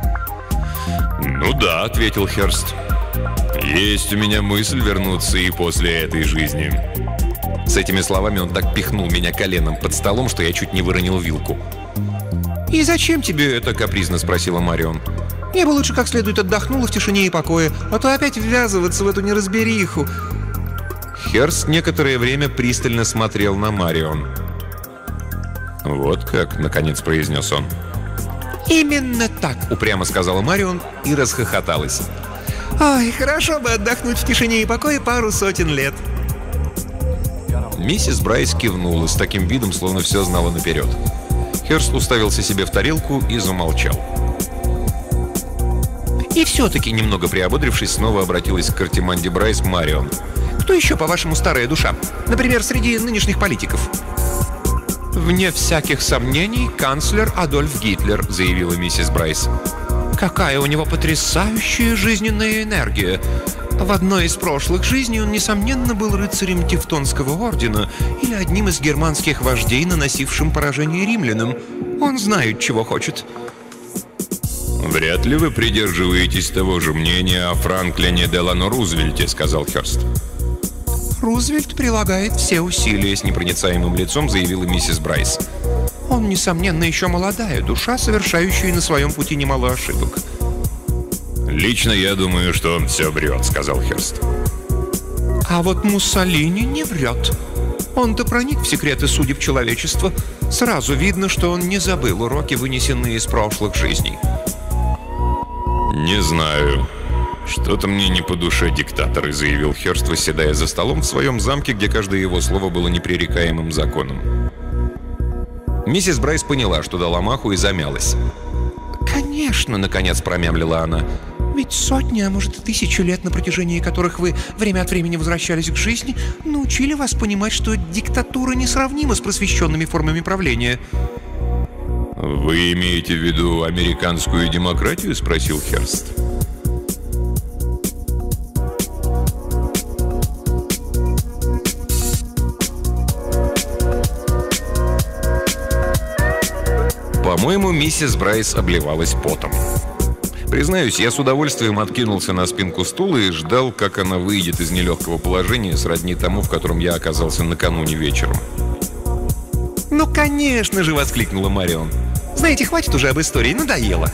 «Ну да», — ответил Хёрст. «Есть у меня мысль вернуться и после этой жизни». С этими словами он так пихнул меня коленом под столом, что я чуть не выронил вилку. «И зачем тебе это?» — капризно спросила Марион. «Я бы лучше как следует отдохнула в тишине и покое, а то опять ввязываться в эту неразбериху». Хёрст некоторое время пристально смотрел на Марион. «Вот как», — наконец произнес он. «Именно так», — упрямо сказала Марион и расхохоталась. «Ой, хорошо бы отдохнуть в тишине и покое пару сотен лет». Миссис Брайс кивнула с таким видом, словно все знала наперед. Хёрст уставился себе в тарелку и замолчал. И все-таки, немного приободрившись, снова обратилась к Картиманде Брайс Марион. «Кто еще, по-вашему, старая душа? Например, среди нынешних политиков?» «Вне всяких сомнений, канцлер Адольф Гитлер», — заявила миссис Брайс. «Какая у него потрясающая жизненная энергия! В одной из прошлых жизней он, несомненно, был рыцарем Тевтонского ордена или одним из германских вождей, наносившим поражение римлянам. Он знает, чего хочет. «Вряд ли вы придерживаетесь того же мнения о Франклине Делано Рузвельте», — сказал Хёрст. «Рузвельт прилагает все усилия», — с непроницаемым лицом заявила миссис Брайс. «Он, несомненно, еще молодая душа, совершающая на своем пути немало ошибок». «Лично я думаю, что он все врет», — сказал Хёрст. «А вот Муссолини не врет. Он-то проник в секреты судеб человечества. Сразу видно, что он не забыл уроки, вынесенные из прошлых жизней». «Не знаю. Что-то мне не по душе диктаторы», — заявил Хёрст, восседая за столом в своем замке, где каждое его слово было непререкаемым законом. Миссис Брайс поняла, что дала маху, и замялась. «Конечно», — наконец промямлила она. «Ведь сотни, а может и тысячи лет, на протяжении которых вы время от времени возвращались к жизни, научили вас понимать, что диктатура несравнима с просвещенными формами правления». «Вы имеете в виду американскую демократию?» — спросил Хёрст. По-моему, миссис Брайс обливалась потом. Признаюсь, я с удовольствием откинулся на спинку стула и ждал, как она выйдет из нелегкого положения, сродни тому, в котором я оказался накануне вечером. «Ну, конечно же!» — воскликнула Марион. «Знаете, хватит уже об истории, надоело».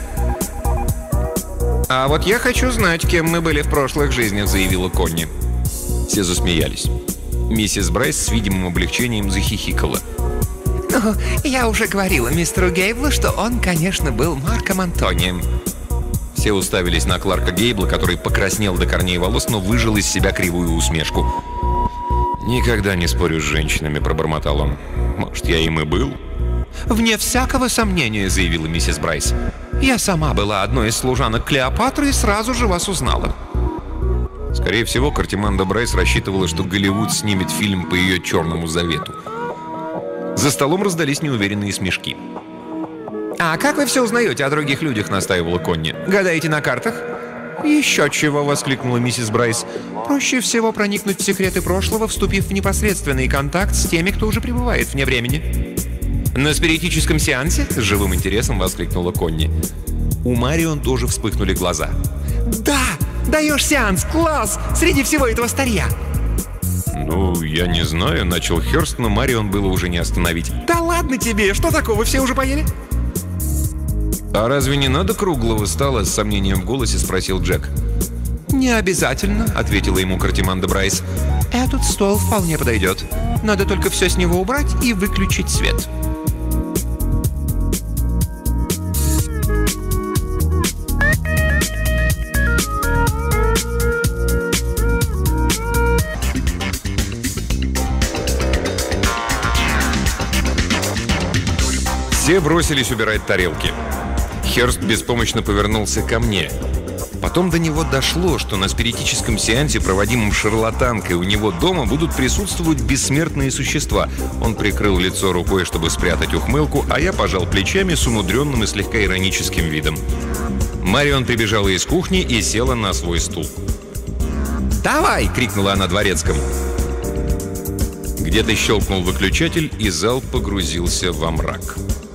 «А вот я хочу знать, кем мы были в прошлых жизнях», — заявила Конни. Все засмеялись. Миссис Брайс с видимым облегчением захихикала. «Ну, я уже говорила мистеру Гейблу, что он, конечно, был Марком Антонием». Все уставились на Кларка Гейбла, который покраснел до корней волос, но выжил из себя кривую усмешку. «Никогда не спорю с женщинами», — пробормотал он. «Может, я им и был?» «Вне всякого сомнения», — заявила миссис Брайс. «Я сама была одной из служанок Клеопатры и сразу же вас узнала». Скорее всего, Картиманда Брайс рассчитывала, что Голливуд снимет фильм по ее черному завету. За столом раздались неуверенные смешки. «А как вы все узнаете о других людях?» — настаивала Конни. «Гадаете на картах?» «Еще чего!» — воскликнула миссис Брайс. «Проще всего проникнуть в секреты прошлого, вступив в непосредственный контакт с теми, кто уже пребывает вне времени». «На спиритическом сеансе?» — с живым интересом воскликнула Конни. У Марион тоже вспыхнули глаза. «Да! Даешь сеанс! Класс! Среди всего этого старья!» «Ну, я не знаю», — начал Хёрст, но Марион было уже не остановить. «Да ладно тебе! Что такого? Все уже поели?» «А разве не надо круглого стола?» — с сомнением в голосе спросил Джек. «Не обязательно», — ответила ему Картиманда Брайс. «Этот стол вполне подойдет. Надо только все с него убрать и выключить свет». Все бросились убирать тарелки. Хёрст беспомощно повернулся ко мне. Потом до него дошло, что на спиритическом сеансе, проводимом шарлатанкой у него дома, будут присутствовать бессмертные существа. Он прикрыл лицо рукой, чтобы спрятать ухмылку, а я пожал плечами с умудренным и слегка ироническим видом. Марион прибежала из кухни и села на свой стул. «Давай!» — крикнула она дворецкому. Где-то щелкнул выключатель, и зал погрузился во мрак.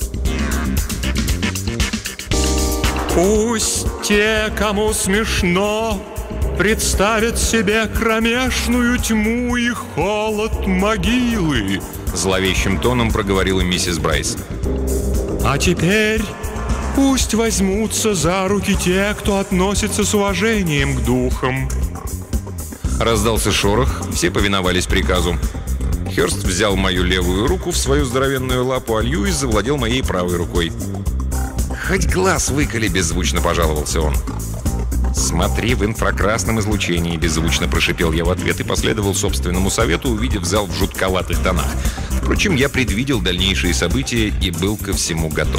Пусть те, кому смешно, представят себе кромешную тьму и холод могилы, зловещим тоном проговорила миссис Брайс. А теперь пусть возьмутся за руки те, кто относится с уважением к духам. Раздался шорох, все повиновались приказу. Хёрст взял мою левую руку в свою здоровенную лапу, а Льюис завладел моей правой рукой. «Хоть глаз выколи», — беззвучно пожаловался он. «Смотри в инфракрасном излучении», — беззвучно прошипел я в ответ и последовал собственному совету, увидев зал в жутковатых тонах. Впрочем, я предвидел дальнейшие события и был ко всему готов.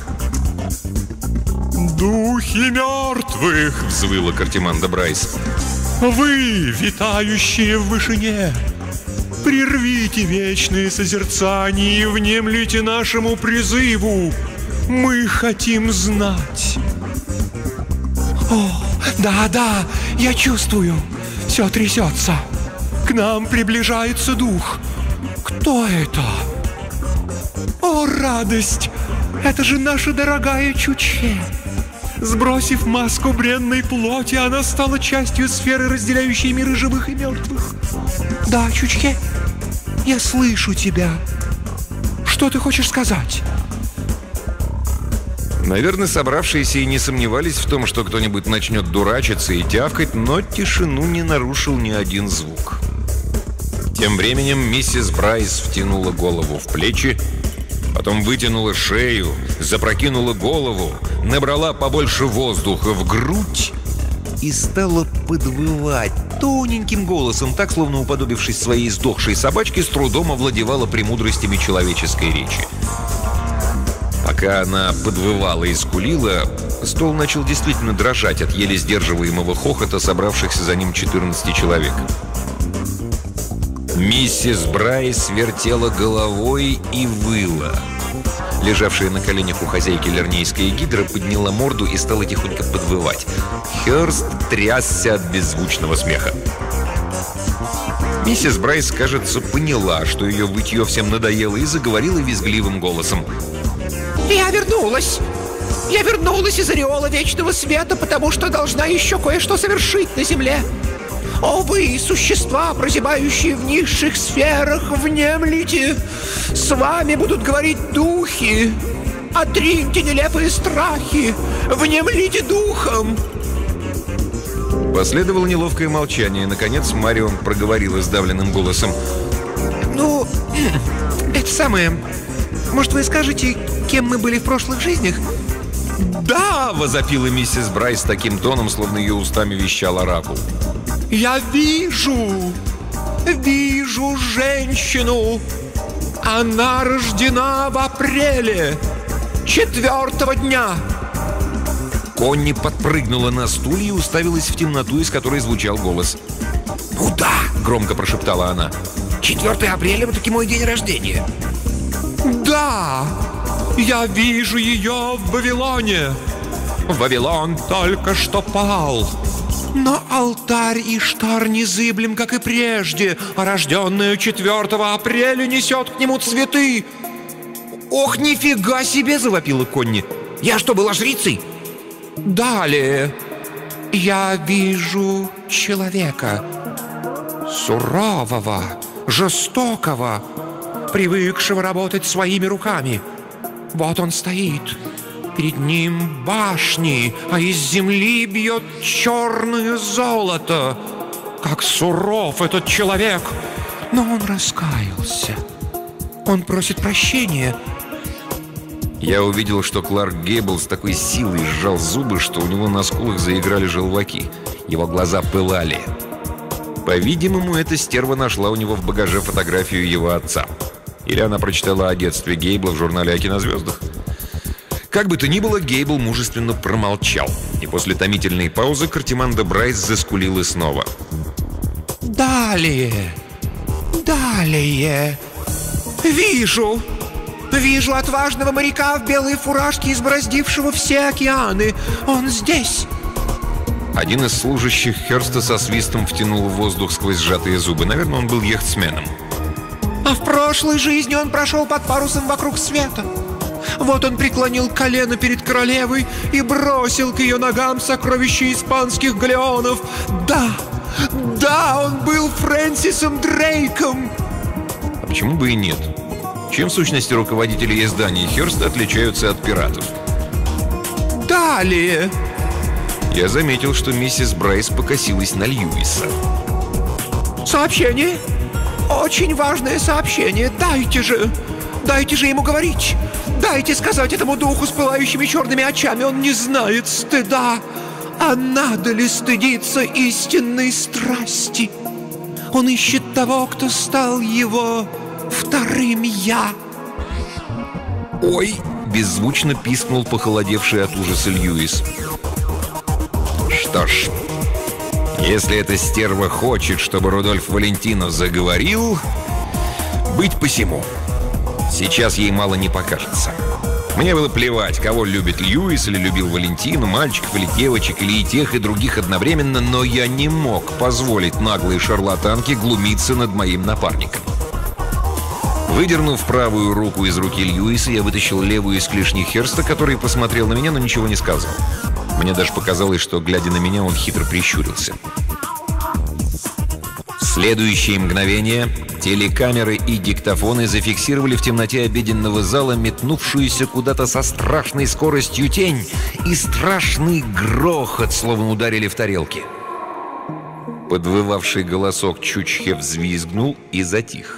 «Духи мертвых!» — взвыла Картиманда Брайс. «Вы, витающие в вышине! Прервите вечные созерцания и внемлите нашему призыву! Мы хотим знать!» «О, да, я чувствую! Все трясется. К нам приближается дух. Кто это? О, радость! Это же наша дорогая Чучхе. Сбросив маску бренной плоти, она стала частью сферы, разделяющей миры живых и мертвых. Да, Чучхе, я слышу тебя. Что ты хочешь сказать? Наверное, собравшиеся и не сомневались в том, что кто-нибудь начнет дурачиться и тявкать, но тишину не нарушил ни один звук. Тем временем миссис Брайс втянула голову в плечи, потом вытянула шею, запрокинула голову, набрала побольше воздуха в грудь и стала подвывать тоненьким голосом, так, словно уподобившись своей сдохшей собачке, с трудом овладевала премудростями человеческой речи. Пока она подвывала и скулила, стол начал действительно дрожать от еле сдерживаемого хохота собравшихся за ним 14 человек. Миссис Брайс вертела головой и выла. Лежавшая на коленях у хозяйки лернейская гидра подняла морду и стала тихонько подвывать. Хёрст трясся от беззвучного смеха. Миссис Брайс, кажется, поняла, что ее вытье всем надоело, и заговорила визгливым голосом. «Я вернулась! Я вернулась из ореола Вечного Света, потому что должна еще кое-что совершить на Земле! О, вы, существа, прозябающие в низших сферах, внемлите! С вами будут говорить духи! Отриньте нелепые страхи! Внемлите духом!» Последовало неловкое молчание. Наконец Марион проговорила сдавленным голосом. «Ну, это самое... Может, вы скажете, кем мы были в прошлых жизнях?» «Да!» — возопила миссис Брайс таким тоном, словно ее устами вещал оракул. Я вижу женщину. Она рождена в апреле 4-го дня. Конни подпрыгнула на стуле и уставилась в темноту, из которой звучал голос. «Ну да!» — громко прошептала она. 4 апреля — вот таки мой день рождения. Да, я вижу ее в Вавилоне. Вавилон только что пал. Но алтарь Иштар незыблем, как и прежде, а рожденная 4 апреля несет к нему цветы. «Ох, нифига себе!» — завопила Конни. «Я что, была жрицей?» Далее я вижу человека. Сурового, жестокого, привыкшего работать своими руками. Вот он стоит. Перед ним башни, а из земли бьет черное золото. Как суров этот человек! Но он раскаялся. Он просит прощения. Я увидел, что Кларк Гейбл с такой силой сжал зубы, что у него на скулах заиграли желваки. Его глаза пылали. По-видимому, эта стерва нашла у него в багаже фотографию его отца. Или она прочитала о детстве Гейбла в журнале о кинозвездах. Как бы то ни было, Гейбл мужественно промолчал. И после томительной паузы Картиманда Брайс заскулила снова. Далее. Вижу отважного моряка в белой фуражке, избороздившего все океаны. Он здесь. Один из служащих Хёрста со свистом втянул в воздух сквозь сжатые зубы. Наверное, он был яхтсменом. А в прошлой жизни он прошел под парусом вокруг света. Вот он преклонил колено перед королевой и бросил к ее ногам сокровища испанских галеонов. Да, он был Фрэнсисом Дрейком. А почему бы и нет? Чем в сущности руководители изданий Хёрста отличаются от пиратов? Далее. Я заметил, что миссис Брайс покосилась на Льюиса. Сообщение? Очень важное сообщение. Дайте же ему говорить. Дайте сказать этому духу с пылающими черными очами. Он не знает стыда. А надо ли стыдиться истинной страсти? Он ищет того, кто стал его вторым «я». «Ой!» — беззвучно пискнул похолодевший от ужаса Льюис. Что ж, если эта стерва хочет, чтобы Рудольф Валентино заговорил, быть посему. Сейчас ей мало не покажется. Мне было плевать, кого любит Льюис или любил Валентину, мальчиков или девочек, или и тех, и других одновременно, но я не мог позволить наглой шарлатанке глумиться над моим напарником. Выдернув правую руку из руки Льюиса, я вытащил левую из клешни Херста, который посмотрел на меня, но ничего не сказал. Мне даже показалось, что, глядя на меня, он хитро прищурился. В следующее мгновение телекамеры и диктофоны зафиксировали в темноте обеденного зала метнувшуюся куда-то со страшной скоростью тень и страшный грохот, словно ударили в тарелки. Подвывавший голосок Чучхе взвизгнул и затих.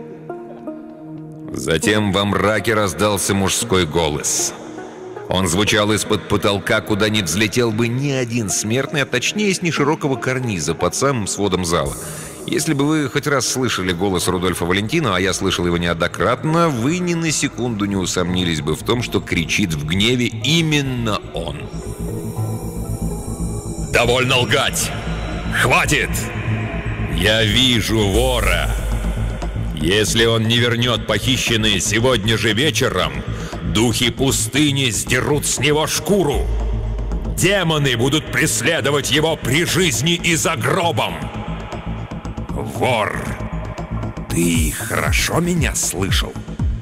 Затем во мраке раздался мужской голос. Он звучал из-под потолка, куда не взлетел бы ни один смертный, а точнее с неширокого карниза под самым сводом зала. Если бы вы хоть раз слышали голос Рудольфа Валентино, а я слышал его неоднократно, вы ни на секунду не усомнились бы в том, что кричит в гневе именно он. «Довольно лгать! Хватит! Я вижу вора! Если он не вернет похищенное сегодня же вечером, духи пустыни сдерут с него шкуру! Демоны будут преследовать его при жизни и за гробом! Вор! Ты хорошо меня слышал?»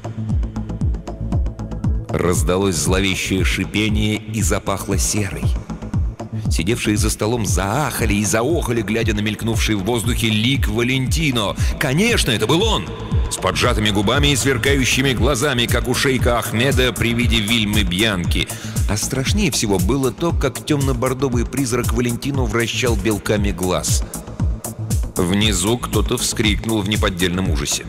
Раздалось зловещее шипение и запахло серой. Сидевшие за столом заахали и заохали, глядя на мелькнувший в воздухе лик Валентино. Конечно, это был он! С поджатыми губами и сверкающими глазами, как у шейха Ахмеда при виде Вильмы Бьянки. А страшнее всего было то, как темно-бордовый призрак Валентино вращал белками глаз. Внизу кто-то вскрикнул в неподдельном ужасе.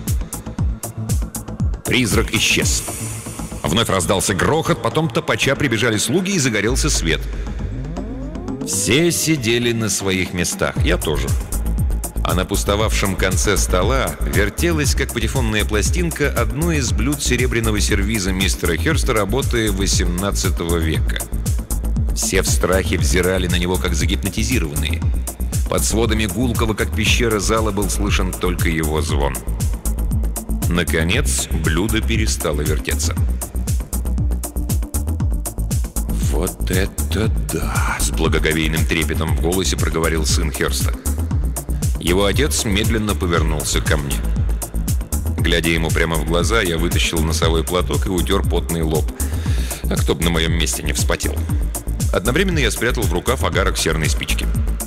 Призрак исчез. Вновь раздался грохот, потом топача прибежали слуги и загорелся свет. Все сидели на своих местах, я тоже. А на пустовавшем конце стола вертелась, как патефонная пластинка, одно из блюд серебряного сервиза мистера Херста работы XVIII века. Все в страхе взирали на него, как загипнотизированные. Под сводами гулкого, как пещера зала, был слышен только его звон. Наконец, блюдо перестало вертеться. «Вот это да!» — с благоговейным трепетом в голосе проговорил сын Херста. Его отец медленно повернулся ко мне. Глядя ему прямо в глаза, я вытащил носовой платок и утер потный лоб. А кто бы на моем месте не вспотел. Одновременно я спрятал в рукав огарок серной спички.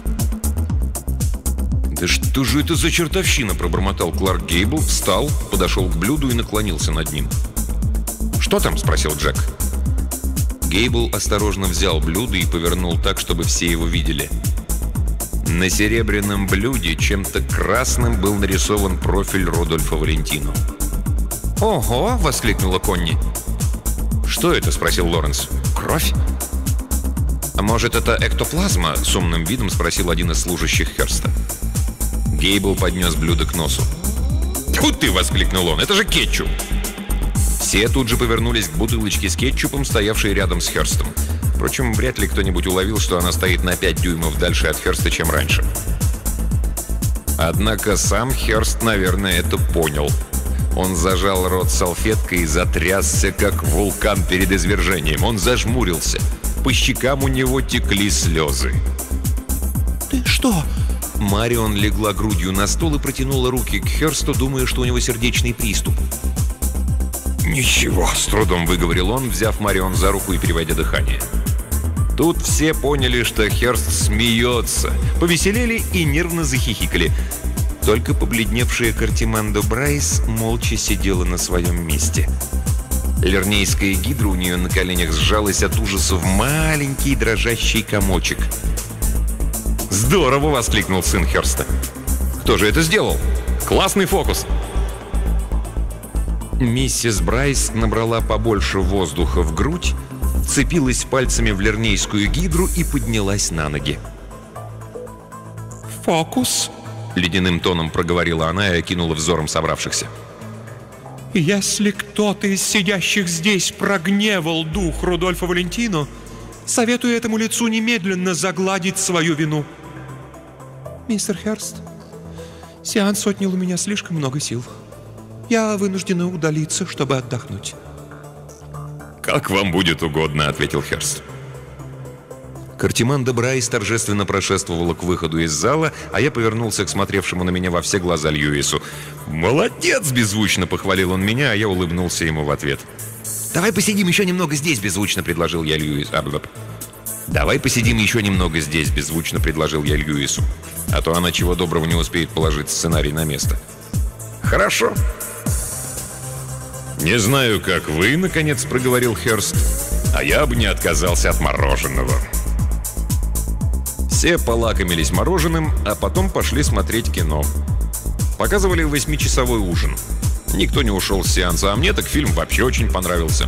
«Да что же это за чертовщина?» — пробормотал Кларк Гейбл, встал, подошел к блюду и наклонился над ним. «Что там?» — спросил Джек. Гейбл осторожно взял блюдо и повернул так, чтобы все его видели. На серебряном блюде чем-то красным был нарисован профиль Рудольфа Валентино. «Ого!» — воскликнула Конни. «Что это?» — спросил Лоренс. «Кровь?» «А может, это эктоплазма?» — с умным видом спросил один из служащих Херста. Гейбл поднес блюдо к носу. «Тьфу ты!» — воскликнул он. «Это же кетчуп!» Все тут же повернулись к бутылочке с кетчупом, стоявшей рядом с Херстом. Впрочем, вряд ли кто-нибудь уловил, что она стоит на 5 дюймов дальше от Херста, чем раньше. Однако сам Херст, наверное, это понял. Он зажал рот салфеткой и затрясся, как вулкан перед извержением. Он зажмурился. По щекам у него текли слезы. «Ты что?» Марион легла грудью на стол и протянула руки к Херсту, думая, что у него сердечный приступ. «Ничего», — с трудом выговорил он, взяв Марион за руку и переводя дыхание. Тут все поняли, что Херст смеется, повеселели и нервно захихикали. Только побледневшая Картимандо Брайс молча сидела на своем месте. Лернейская гидра у нее на коленях сжалась от ужаса в маленький дрожащий комочек. «Здорово!» — воскликнул сын Херста. «Кто же это сделал? Классный фокус!» Миссис Брайс набрала побольше воздуха в грудь, цепилась пальцами в лернейскую гидру и поднялась на ноги. «Фокус?» — ледяным тоном проговорила она и окинула взором собравшихся. «Если кто-то из сидящих здесь прогневал дух Рудольфа Валентино, советую этому лицу немедленно загладить свою вину». «Мистер Херст, сеанс отнял у меня слишком много сил. Я вынуждена удалиться, чтобы отдохнуть». «Как вам будет угодно», — ответил Херст. Картиманда Брайс торжественно прошествовала к выходу из зала, а я повернулся к смотревшему на меня во все глаза Льюису. «Молодец!» — беззвучно похвалил он меня, а я улыбнулся ему в ответ. «Давай посидим еще немного здесь», — беззвучно предложил я Льюису. «Давай посидим еще немного здесь», — беззвучно предложил я Льюису. А то она чего доброго не успеет положить сценарий на место. «Хорошо». «Не знаю, как вы», — наконец проговорил Херст, «а я бы не отказался от мороженого». Все полакомились мороженым, а потом пошли смотреть кино. Показывали 8-часовой ужин. Никто не ушел с сеанса, а мне так фильм вообще очень понравился.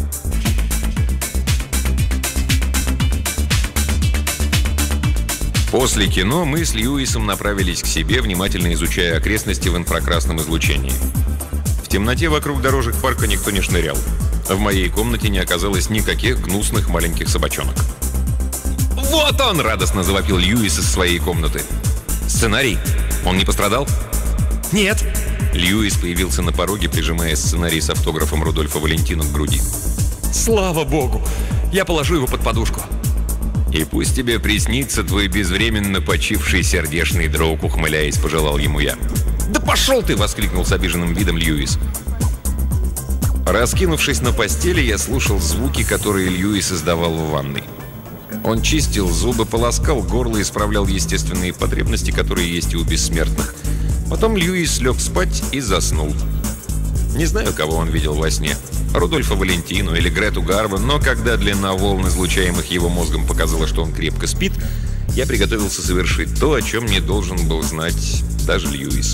После кино мы с Льюисом направились к себе, внимательно изучая окрестности в инфракрасном излучении. В темноте вокруг дорожек парка никто не шнырял. В моей комнате не оказалось никаких гнусных маленьких собачонок. «Вот он!» — радостно завопил Льюис из своей комнаты. «Сценарий? Он не пострадал?» «Нет». Льюис появился на пороге, прижимая сценарий с автографом Рудольфа Валентино к груди. «Слава богу! Я положу его под подушку». «И пусть тебе приснится твой безвременно почивший сердечный друг», — ухмыляясь, пожелал ему я. «Да пошел ты!» — воскликнул с обиженным видом Льюис. Раскинувшись на постели, я слушал звуки, которые Льюис издавал в ванной. Он чистил зубы, полоскал горло и исправлял естественные потребности, которые есть и у бессмертных. Потом Льюис лег спать и заснул. Не знаю, кого он видел во сне. Рудольфа Валентино или Грету Гарбо, но когда длина волн, излучаемых его мозгом, показала, что он крепко спит, я приготовился совершить то, о чем не должен был знать даже Льюис.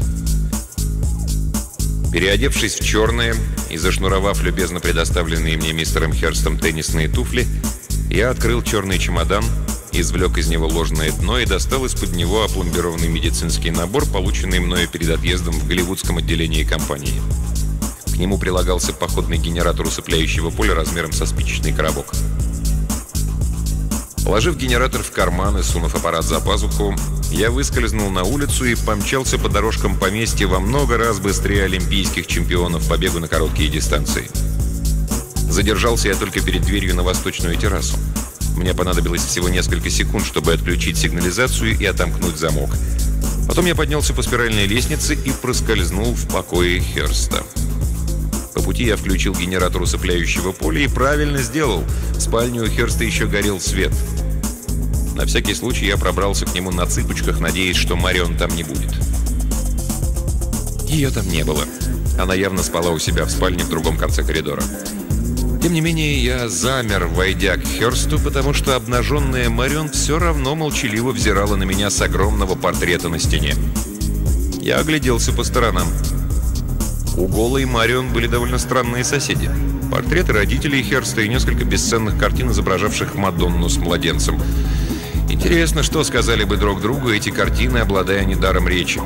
Переодевшись в черное и зашнуровав любезно предоставленные мне мистером Херстом теннисные туфли, я открыл черный чемодан, извлек из него ложное дно и достал из-под него опломбированный медицинский набор, полученный мною перед отъездом в голливудском отделении компании. К нему прилагался походный генератор усыпляющего поля размером со спичечный коробок. Положив генератор в карман и сунув аппарат за пазуху, я выскользнул на улицу и помчался по дорожкам поместья во много раз быстрее олимпийских чемпионов по бегу на короткие дистанции. Задержался я только перед дверью на восточную террасу. Мне понадобилось всего несколько секунд, чтобы отключить сигнализацию и отомкнуть замок. Потом я поднялся по спиральной лестнице и проскользнул в покое Херста. По пути я включил генератор усыпляющего поля и правильно сделал. В спальне у Херста еще горел свет. На всякий случай я пробрался к нему на цыпочках, надеясь, что Марион там не будет. Ее там не было. Она явно спала у себя в спальне в другом конце коридора. Тем не менее, я замер, войдя к Херсту, потому что обнаженная Марион все равно молчаливо взирала на меня с огромного портрета на стене. Я огляделся по сторонам. У голой Марион были довольно странные соседи. Портреты родителей Херста и несколько бесценных картин, изображавших Мадонну с младенцем. Интересно, что сказали бы друг другу эти картины, обладая недаром речи.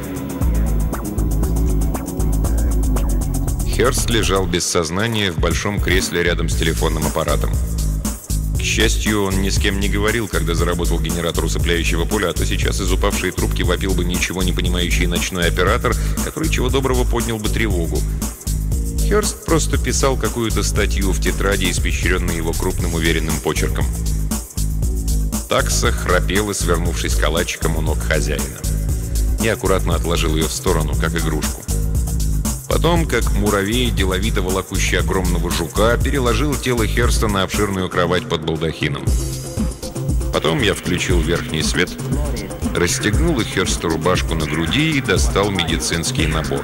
Херст лежал без сознания в большом кресле рядом с телефонным аппаратом. К счастью, он ни с кем не говорил, когда заработал генератор усыпляющего поля, а то сейчас из упавшей трубки вопил бы ничего не понимающий ночной оператор, который чего доброго поднял бы тревогу. Херст просто писал какую-то статью в тетради, испещренной его крупным уверенным почерком. Такса храпела, свернувшись калачиком у ног хозяина. Я аккуратно отложил ее в сторону, как игрушку. Потом, как муравей, деловито волокущий огромного жука, переложил тело Херста на обширную кровать под балдахином. Потом я включил верхний свет, расстегнул у Херста рубашку на груди и достал медицинский набор.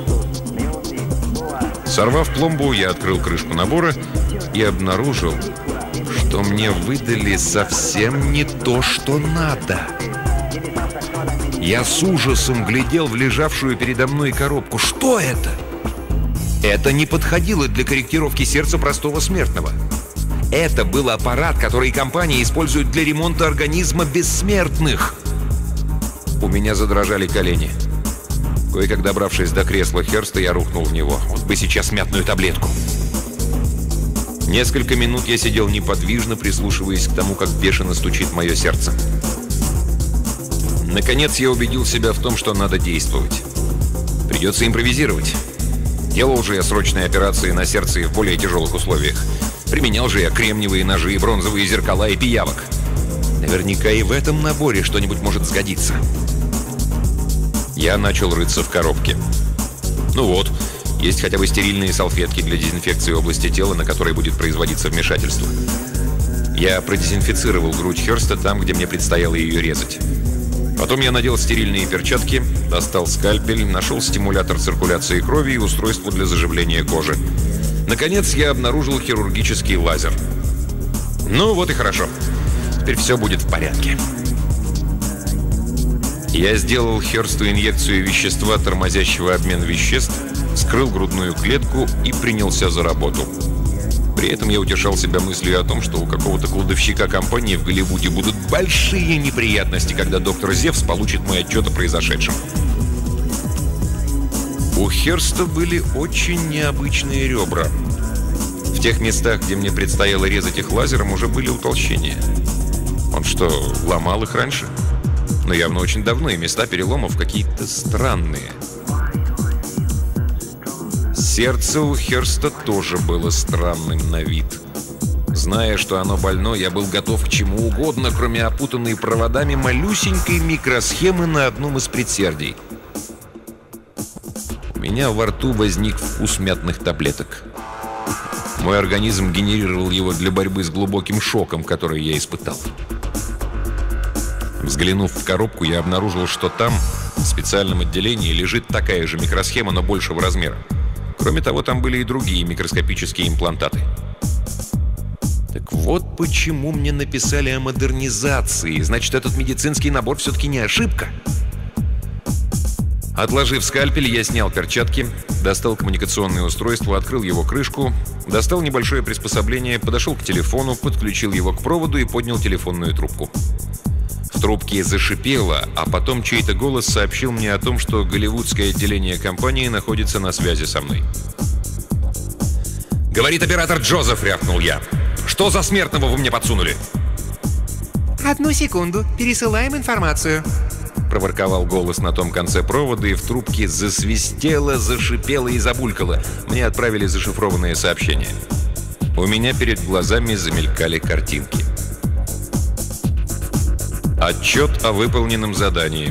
Сорвав пломбу, я открыл крышку набора и обнаружил, что мне выдали совсем не то, что надо. Я с ужасом глядел в лежавшую передо мной коробку. Что это? Это не подходило для корректировки сердца простого смертного. Это был аппарат, который компания использует для ремонта организма бессмертных. У меня задрожали колени. Кое-как добравшись до кресла Херста, я рухнул в него. Вот бы сейчас мятную таблетку. Несколько минут я сидел неподвижно, прислушиваясь к тому, как бешено стучит мое сердце. Наконец я убедил себя в том, что надо действовать. Придется импровизировать. Делал же я срочные операции на сердце и в более тяжелых условиях. Применял же я кремниевые ножи, бронзовые зеркала и пиявок. Наверняка и в этом наборе что-нибудь может сгодиться. Я начал рыться в коробке. Ну вот, есть хотя бы стерильные салфетки для дезинфекции области тела, на которой будет производиться вмешательство. Я продезинфицировал грудь Хёрста там, где мне предстояло ее резать. Потом я надел стерильные перчатки, достал скальпель, нашел стимулятор циркуляции крови и устройство для заживления кожи. Наконец, я обнаружил хирургический лазер. Ну вот и хорошо. Теперь все будет в порядке. Я сделал Хёрсту инъекцию вещества, тормозящего обмен веществ, вскрыл грудную клетку и принялся за работу. При этом я утешал себя мыслью о том, что у какого-то кладовщика компании в Голливуде будут большие неприятности, когда доктор Зевс получит мой отчет о произошедшем. У Хёрста были очень необычные ребра. В тех местах, где мне предстояло резать их лазером, уже были утолщения. Он что, ломал их раньше? Но явно очень давно, и места переломов какие-то странные. Сердце у Хёрста тоже было странным на вид. Зная, что оно больно, я был готов к чему угодно, кроме опутанной проводами малюсенькой микросхемы на одном из предсердий. У меня во рту возник вкус мятных таблеток. Мой организм генерировал его для борьбы с глубоким шоком, который я испытал. Взглянув в коробку, я обнаружил, что там, в специальном отделении, лежит такая же микросхема, но большего размера. Кроме того, там были и другие микроскопические имплантаты. Так вот почему мне написали о модернизации. Значит, этот медицинский набор все-таки не ошибка. Отложив скальпель, я снял перчатки, достал коммуникационное устройство, открыл его крышку, достал небольшое приспособление, подошел к телефону, подключил его к проводу и поднял телефонную трубку. В трубке зашипело, а потом чей-то голос сообщил мне о том, что голливудское отделение компании находится на связи со мной. «Говорит оператор Джозеф», — рявкнул я. «Что за смертного вы мне подсунули?» «Одну секунду, пересылаем информацию», — проворковал голос на том конце провода, и в трубке засвистело, зашипело и забулькало. Мне отправили зашифрованное сообщение. У меня перед глазами замелькали картинки. Отчет о выполненном задании.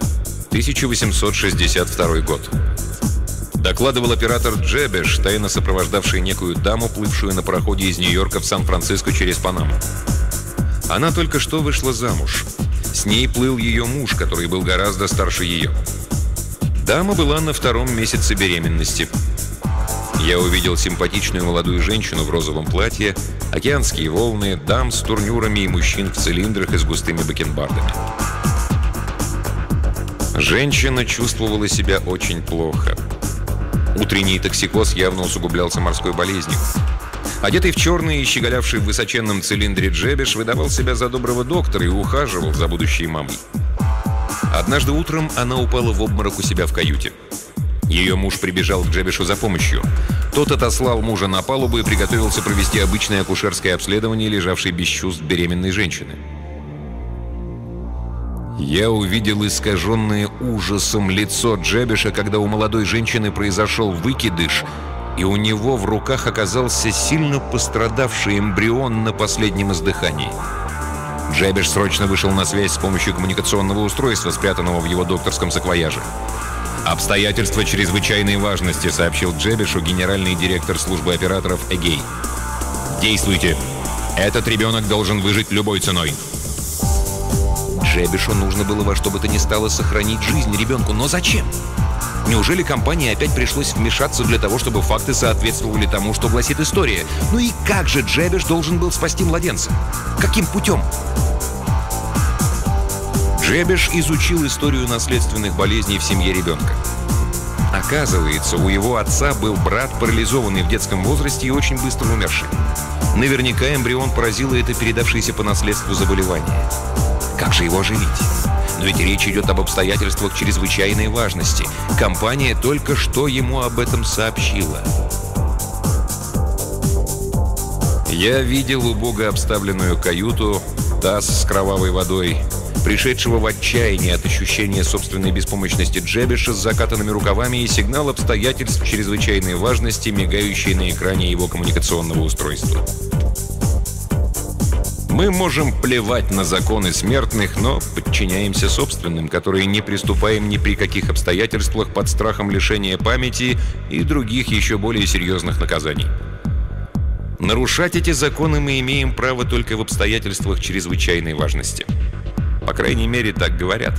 1862 год. Докладывал оператор Джебеш, тайно сопровождавший некую даму, плывшую на пароходе из Нью-Йорка в Сан-Франциско через Панаму. Она только что вышла замуж. С ней плыл ее муж, который был гораздо старше ее. Дама была на 2-м месяце беременности. Я увидел симпатичную молодую женщину в розовом платье, океанские волны, дам с турнюрами и мужчин в цилиндрах и с густыми бакенбардами. Женщина чувствовала себя очень плохо. Утренний токсикоз явно усугублялся морской болезнью. Одетый в черный и щеголявший в высоченном цилиндре Джебеш выдавал себя за доброго доктора и ухаживал за будущей мамой. Однажды утром она упала в обморок у себя в каюте. Ее муж прибежал к Джебешу за помощью. Тот отослал мужа на палубу и приготовился провести обычное акушерское обследование лежавшей без чувств беременной женщины. Я увидел искаженное ужасом лицо Джебеша, когда у молодой женщины произошел выкидыш, и у него в руках оказался сильно пострадавший эмбрион на последнем издыхании. Джебеш срочно вышел на связь с помощью коммуникационного устройства, спрятанного в его докторском саквояже. «Обстоятельства чрезвычайной важности», — сообщил Джебешу генеральный директор службы операторов Эгей. «Действуйте! Этот ребенок должен выжить любой ценой!» Джебешу нужно было во что бы то ни стало сохранить жизнь ребенку, но зачем? Неужели компании опять пришлось вмешаться для того, чтобы факты соответствовали тому, что гласит история? Ну и как же Джебеш должен был спасти младенца? Каким путем? Джебеш изучил историю наследственных болезней в семье ребенка. Оказывается, у его отца был брат, парализованный в детском возрасте и очень быстро умерший. Наверняка эмбрион поразило это передавшееся по наследству заболевание. Как же его оживить? Но ведь речь идет об обстоятельствах чрезвычайной важности. Компания только что ему об этом сообщила. Я видел убого обставленную каюту, таз с кровавой водой, пришедшего в отчаяние от ощущения собственной беспомощности Джебеша с закатанными рукавами и сигнал обстоятельств чрезвычайной важности, мигающий на экране его коммуникационного устройства. Мы можем плевать на законы смертных, но подчиняемся собственным, которые не приступаем ни при каких обстоятельствах под страхом лишения памяти и других еще более серьезных наказаний. Нарушать эти законы мы имеем право только в обстоятельствах чрезвычайной важности. По крайней мере, так говорят.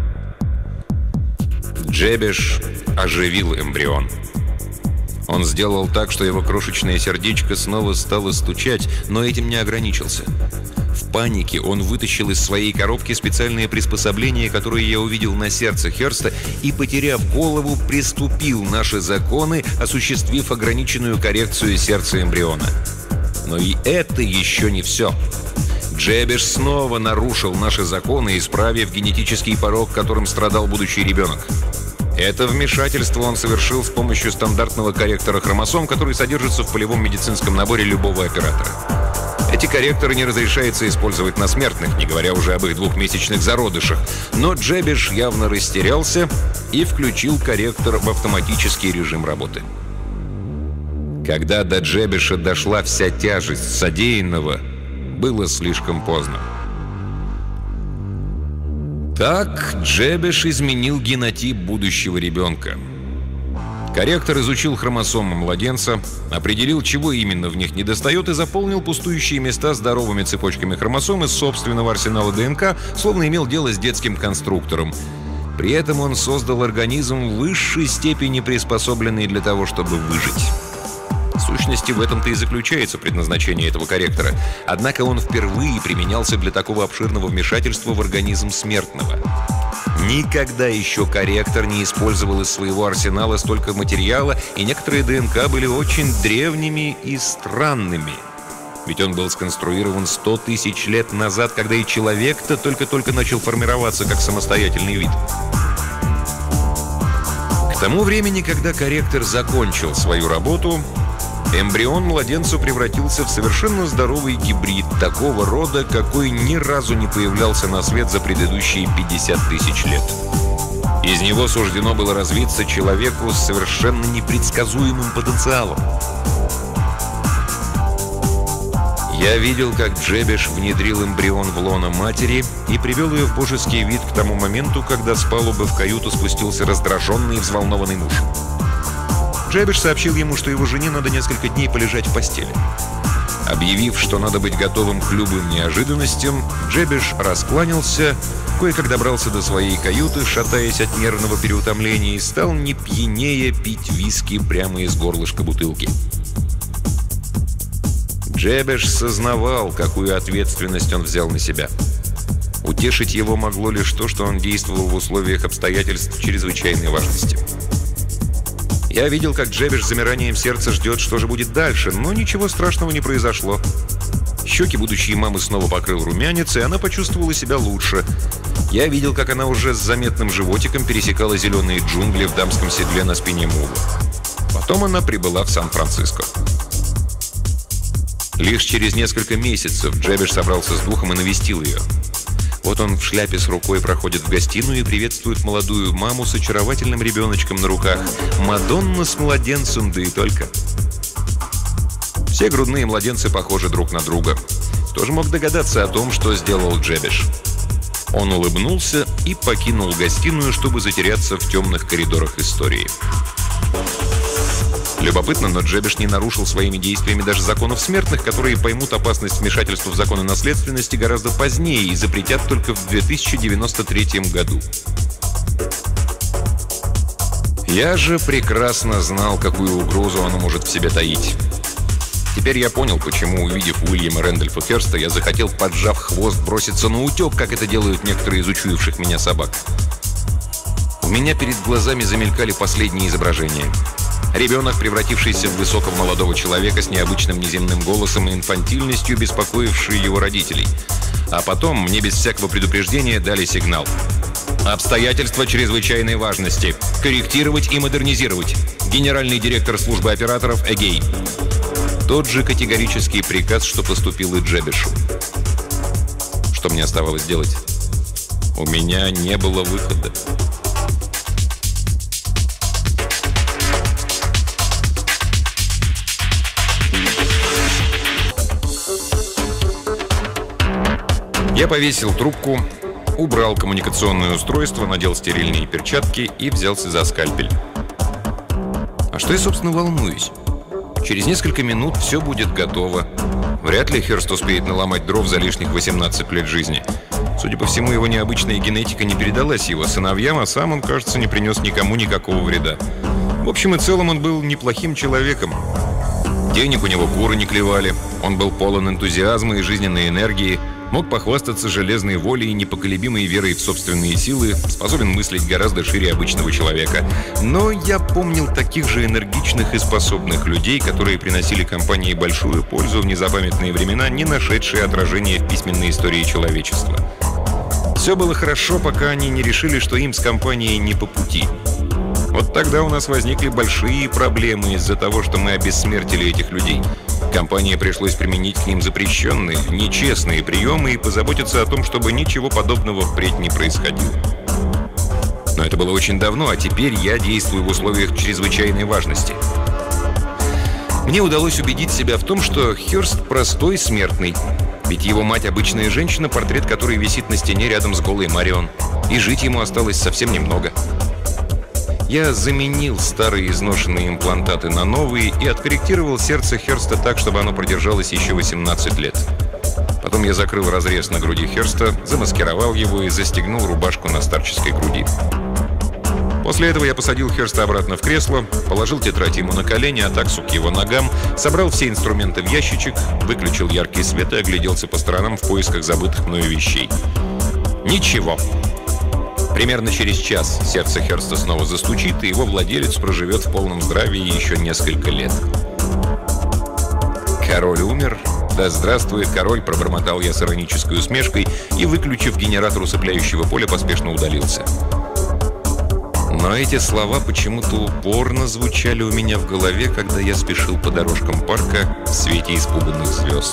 Джебеш оживил эмбрион. Он сделал так, что его крошечное сердечко снова стало стучать, но этим не ограничился. В панике он вытащил из своей коробки специальное приспособление, которое я увидел на сердце Херста, и, потеряв голову, приступил наши законы, осуществив ограниченную коррекцию сердца эмбриона. Но и это еще не все. Джебеш снова нарушил наши законы, исправив генетический порок, которым страдал будущий ребенок. Это вмешательство он совершил с помощью стандартного корректора хромосом, который содержится в полевом медицинском наборе любого оператора. Эти корректоры не разрешается использовать на смертных, не говоря уже об их двухмесячных зародышах. Но Джебеш явно растерялся и включил корректор в автоматический режим работы. Когда до Джебеша дошла вся тяжесть содеянного, было слишком поздно. Так Джебеш изменил генотип будущего ребенка. Корректор изучил хромосомы младенца, определил, чего именно в них недостает, и заполнил пустующие места здоровыми цепочками хромосом из собственного арсенала ДНК, словно имел дело с детским конструктором. При этом он создал организм в высшей степени приспособленный для того, чтобы выжить. В сущности, в этом-то и заключается предназначение этого корректора. Однако он впервые применялся для такого обширного вмешательства в организм смертного. Никогда еще корректор не использовал из своего арсенала столько материала, и некоторые ДНК были очень древними и странными. Ведь он был сконструирован 100 тысяч лет назад, когда и человек-то только-только начал формироваться как самостоятельный вид. К тому времени, когда корректор закончил свою работу, эмбрион младенца превратился в совершенно здоровый гибрид такого рода, какой ни разу не появлялся на свет за предыдущие 50 тысяч лет. Из него суждено было развиться человеку с совершенно непредсказуемым потенциалом. Я видел, как Джебеш внедрил эмбрион в лоно матери и привел ее в божеский вид к тому моменту, когда с палубы в каюту спустился раздраженный и взволнованный муж. Джебеш сообщил ему, что его жене надо несколько дней полежать в постели. Объявив, что надо быть готовым к любым неожиданностям, Джебеш раскланялся, кое-как добрался до своей каюты, шатаясь от нервного переутомления, и стал не пьянее пить виски прямо из горлышка бутылки. Джебеш сознавал, какую ответственность он взял на себя. Утешить его могло лишь то, что он действовал в условиях обстоятельств чрезвычайной важности. Я видел, как Джебеш с замиранием сердца ждет, что же будет дальше, но ничего страшного не произошло. Щеки будущей мамы снова покрыл румянец, и она почувствовала себя лучше. Я видел, как она уже с заметным животиком пересекала зеленые джунгли в дамском седле на спине мула. Потом она прибыла в Сан-Франциско. Лишь через несколько месяцев Джебеш собрался с духом и навестил ее. Вот он в шляпе с рукой проходит в гостиную и приветствует молодую маму с очаровательным ребеночком на руках. Мадонна с младенцем, да и только. Все грудные младенцы похожи друг на друга. Кто же мог догадаться о том, что сделал Джебеш? Он улыбнулся и покинул гостиную, чтобы затеряться в темных коридорах истории. Любопытно, но Джебеш не нарушил своими действиями даже законов смертных, которые поймут опасность вмешательства в законы наследственности гораздо позднее и запретят только в 2093 году. Я же прекрасно знал, какую угрозу оно может в себе таить. Теперь я понял, почему, увидев Уильяма Рэндольфа Херста, я захотел, поджав хвост, броситься на утек, как это делают некоторые из учуявших меня собак. У меня перед глазами замелькали последние изображения. Ребенок, превратившийся в высокого молодого человека с необычным неземным голосом и инфантильностью, беспокоивший его родителей. А потом мне без всякого предупреждения дали сигнал. Обстоятельства чрезвычайной важности. Корректировать и модернизировать. Генеральный директор службы операторов Эгей. Тот же категорический приказ, что поступил и Джебешу. Что мне оставалось делать? У меня не было выхода. Я повесил трубку, убрал коммуникационное устройство, надел стерильные перчатки и взялся за скальпель. А что я, собственно, волнуюсь? Через несколько минут все будет готово. Вряд ли Хёрст успеет наломать дров за лишних 18 лет жизни. Судя по всему, его необычная генетика не передалась его сыновьям, а сам он, кажется, не принес никому никакого вреда. В общем и целом, он был неплохим человеком. Денег у него куры не клевали, он был полон энтузиазма и жизненной энергии, мог похвастаться железной волей и непоколебимой верой в собственные силы, способен мыслить гораздо шире обычного человека. Но я помнил таких же энергичных и способных людей, которые приносили компании большую пользу в незапамятные времена, не нашедшие отражения в письменной истории человечества. Все было хорошо, пока они не решили, что им с компанией не по пути. Вот тогда у нас возникли большие проблемы из-за того, что мы обессмертили этих людей. Компании пришлось применить к ним запрещенные, нечестные приемы и позаботиться о том, чтобы ничего подобного впредь не происходило. Но это было очень давно, а теперь я действую в условиях чрезвычайной важности. Мне удалось убедить себя в том, что Хёрст простой смертный. Ведь его мать обычная женщина, портрет которой висит на стене рядом с голой Марион. И жить ему осталось совсем немного. Я заменил старые изношенные имплантаты на новые и откорректировал сердце Хёрста так, чтобы оно продержалось еще 18 лет. Потом я закрыл разрез на груди Хёрста, замаскировал его и застегнул рубашку на старческой груди. После этого я посадил Хёрста обратно в кресло, положил тетрадь ему на колени, а таксу к его ногам, собрал все инструменты в ящичек, выключил яркий свет и огляделся по сторонам в поисках забытых мною вещей. Ничего. Примерно через час сердце Хёрста снова застучит, и его владелец проживет в полном здравии еще несколько лет. Король умер. Да здравствует король, пробормотал я с иронической усмешкой и, выключив генератор усыпляющего поля, поспешно удалился. Но эти слова почему-то упорно звучали у меня в голове, когда я спешил по дорожкам парка в свете испуганных звезд.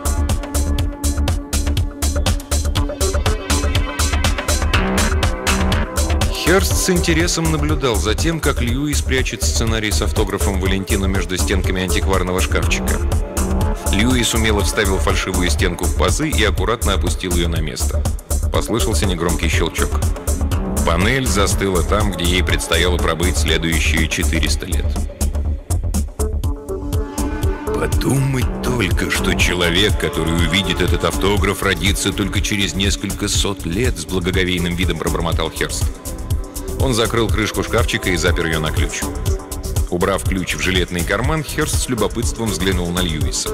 Хёрст с интересом наблюдал за тем, как Льюис прячет сценарий с автографом Валентину между стенками антикварного шкафчика. Льюис умело вставил фальшивую стенку в пазы и аккуратно опустил ее на место. Послышался негромкий щелчок. Панель застыла там, где ей предстояло пробыть следующие 400 лет. Подумать только, что человек, который увидит этот автограф, родится только через несколько сот лет, с благоговейным видом пробормотал Хёрст. Он закрыл крышку шкафчика и запер ее на ключ. Убрав ключ в жилетный карман, Хёрст с любопытством взглянул на Льюиса.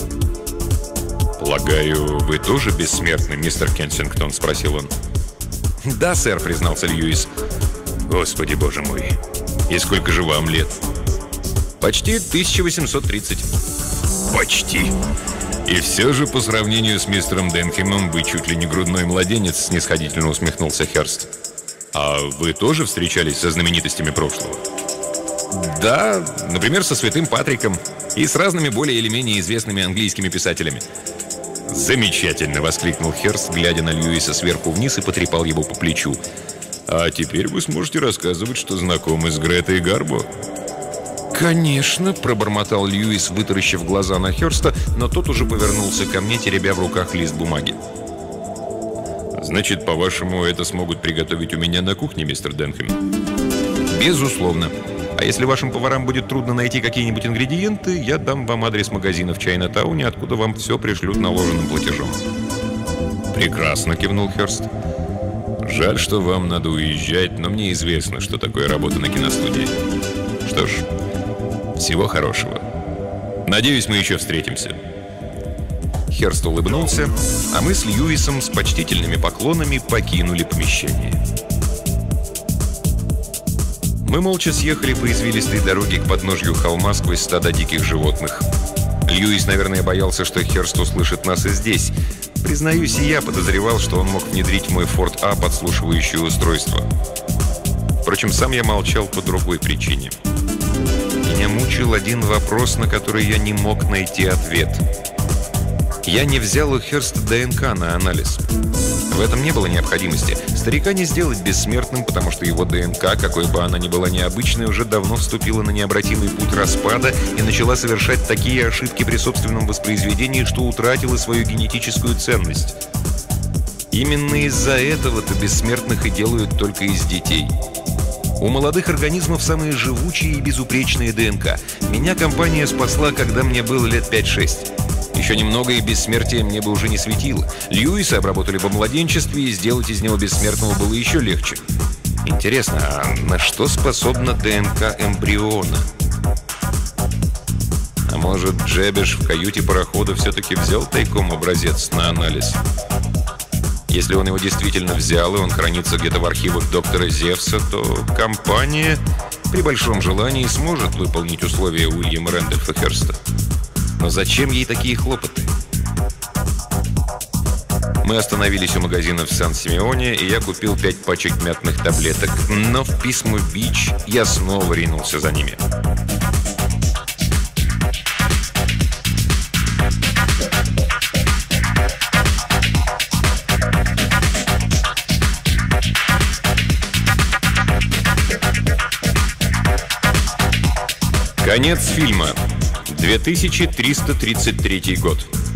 «Полагаю, вы тоже бессмертны, мистер Кенсингтон?» – спросил он. «Да, сэр», — признался Льюис. «Господи, боже мой! И сколько же вам лет?» «Почти 1830». «Почти! И все же, по сравнению с мистером Денхемом, вы чуть ли не грудной младенец», — снисходительно усмехнулся Хёрст. «А вы тоже встречались со знаменитостями прошлого?» «Да, например, со святым Патриком и с разными более или менее известными английскими писателями». «Замечательно!» — воскликнул Хёрст, глядя на Льюиса сверху вниз, и потрепал его по плечу. «А теперь вы сможете рассказывать, что знакомы с Гретой Гарбо». «Конечно!» — пробормотал Льюис, вытаращив глаза на Хёрста, но тот уже повернулся ко мне, теребя в руках лист бумаги. «Значит, по-вашему, это смогут приготовить у меня на кухне, мистер Денхэм?» «Безусловно. А если вашим поварам будет трудно найти какие-нибудь ингредиенты, я дам вам адрес магазина в Чайна-тауне, откуда вам все пришлют наложенным платежом». «Прекрасно», — кивнул Хёрст. «Жаль, что вам надо уезжать, но мне известно, что такое работа на киностудии. Что ж, всего хорошего. Надеюсь, мы еще встретимся». Хёрст улыбнулся, а мы с Льюисом с почтительными поклонами покинули помещение. Мы молча съехали по извилистой дороге к подножью холма сквозь стадо диких животных. Льюис, наверное, боялся, что Хёрст услышит нас и здесь. Признаюсь, и я подозревал, что он мог внедрить в мой Форд А подслушивающее устройство. Впрочем, сам я молчал по другой причине. Меня мучил один вопрос, на который я не мог найти ответ. Я не взял у Хёрста ДНК на анализ. В этом не было необходимости. Старика не сделать бессмертным, потому что его ДНК, какой бы она ни была необычной, уже давно вступила на необратимый путь распада и начала совершать такие ошибки при собственном воспроизведении, что утратила свою генетическую ценность. Именно из-за этого-то бессмертных и делают только из детей. У молодых организмов самые живучие и безупречные ДНК. Меня компания спасла, когда мне было лет 5-6. Еще немного, и бессмертие мне бы уже не светило. Льюиса обработали во младенчестве, и сделать из него бессмертного было еще легче. Интересно, а на что способна ДНК эмбриона? А может, Джебеш в каюте парохода все-таки взял тайком образец на анализ? Если он его действительно взял, и он хранится где-то в архивах доктора Зевса, то компания при большом желании сможет выполнить условия Уильяма Рэндольфа Херста. Но зачем ей такие хлопоты? Мы остановились у магазина в Сан-Симеоне, и я купил 5 пачек мятных таблеток. Но в Писмо-Бич я снова ринулся за ними. Конец фильма. 2333 год.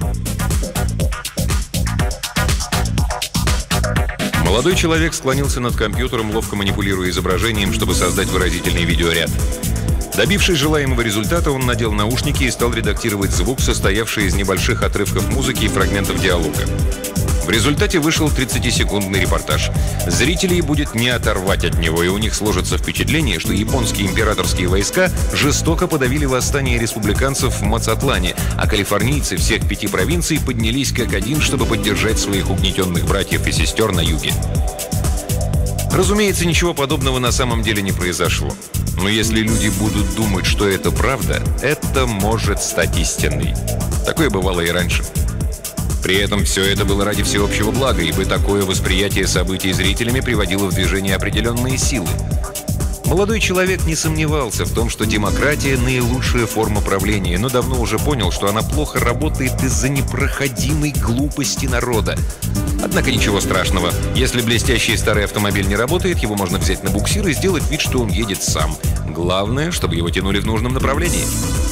Молодой человек склонился над компьютером, ловко манипулируя изображением, чтобы создать выразительный видеоряд. Добившись желаемого результата, он надел наушники и стал редактировать звук, состоявший из небольших отрывков музыки и фрагментов диалога. В результате вышел 30-секундный репортаж. Зрителей будет не оторвать от него, и у них сложится впечатление, что японские императорские войска жестоко подавили восстание республиканцев в Мацатлане, а калифорнийцы всех 5 провинций поднялись как один, чтобы поддержать своих угнетенных братьев и сестер на юге. Разумеется, ничего подобного на самом деле не произошло. Но если люди будут думать, что это правда, это может стать истиной. Такое бывало и раньше. При этом все это было ради всеобщего блага, ибо такое восприятие событий зрителями приводило в движение определенные силы. Молодой человек не сомневался в том, что демократия – наилучшая форма правления, но давно уже понял, что она плохо работает из-за непроходимой глупости народа. Однако ничего страшного. Если блестящий старый автомобиль не работает, его можно взять на буксир и сделать вид, что он едет сам. Главное, чтобы его тянули в нужном направлении.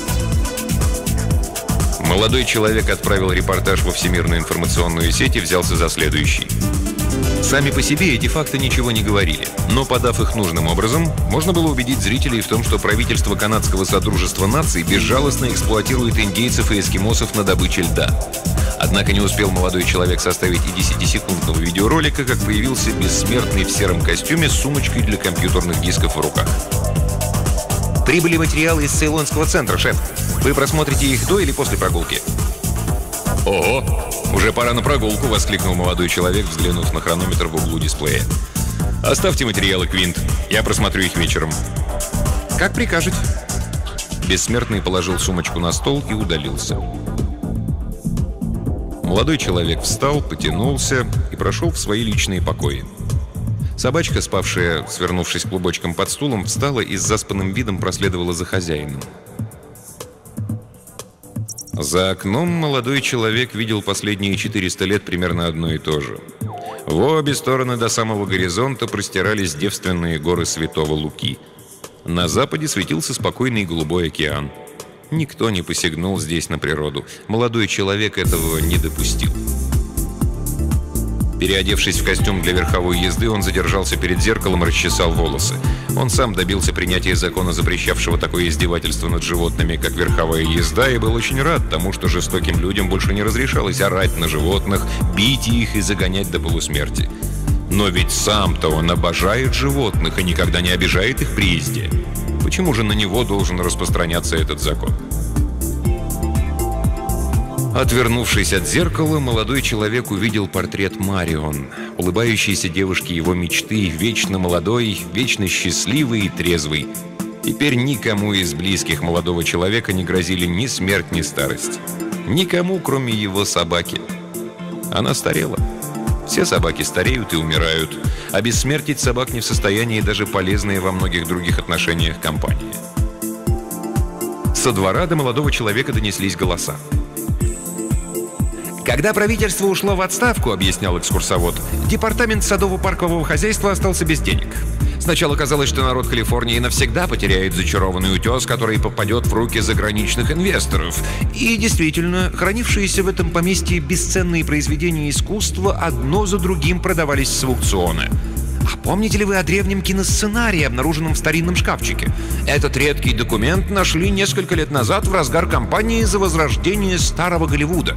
Молодой человек отправил репортаж во всемирную информационную сеть и взялся за следующий. Сами по себе эти факты ничего не говорили, но, подав их нужным образом, можно было убедить зрителей в том, что правительство Канадского Содружества Наций безжалостно эксплуатирует индейцев и эскимосов на добыче льда. Однако не успел молодой человек составить и 10-секундного видеоролика, как появился бессмертный в сером костюме с сумочкой для компьютерных дисков в руках. «Прибыли материалы из Цейлонского центра, шеф. Вы просмотрите их до или после прогулки?» «Ого! Уже пора на прогулку!» — воскликнул молодой человек, взглянув на хронометр в углу дисплея. «Оставьте материалы, Квинт. Я просмотрю их вечером». «Как прикажете». Бессмертный положил сумочку на стол и удалился. Молодой человек встал, потянулся и прошел в свои личные покои. Собачка, спавшая, свернувшись клубочком под стулом, встала и с заспанным видом проследовала за хозяином. За окном молодой человек видел последние 400 лет примерно одно и то же. В обе стороны до самого горизонта простирались девственные горы Святого Луки. На западе светился спокойный голубой океан. Никто не посягнул здесь на природу. Молодой человек этого не допустил. Переодевшись в костюм для верховой езды, он задержался перед зеркалом и расчесал волосы. Он сам добился принятия закона, запрещавшего такое издевательство над животными, как верховая езда, и был очень рад тому, что жестоким людям больше не разрешалось орать на животных, бить их и загонять до полусмерти. Но ведь сам-то он обожает животных и никогда не обижает их при езде. Почему же на него должен распространяться этот закон? Отвернувшись от зеркала, молодой человек увидел портрет Марион, улыбающейся девушки его мечты, вечно молодой, вечно счастливой и трезвой. Теперь никому из близких молодого человека не грозили ни смерть, ни старость. Никому, кроме его собаки. Она старела. Все собаки стареют и умирают, а бессмертить собак не в состоянии даже полезные во многих других отношениях компании. Со двора до молодого человека донеслись голоса. «Когда правительство ушло в отставку, — объяснял экскурсовод, — департамент садово-паркового хозяйства остался без денег. Сначала казалось, что народ Калифорнии навсегда потеряет зачарованный утес, который попадет в руки заграничных инвесторов. И действительно, хранившиеся в этом поместье бесценные произведения искусства одно за другим продавались с аукциона. А помните ли вы о древнем киносценарии, обнаруженном в старинном шкафчике? Этот редкий документ нашли несколько лет назад в разгар кампании за возрождение старого Голливуда.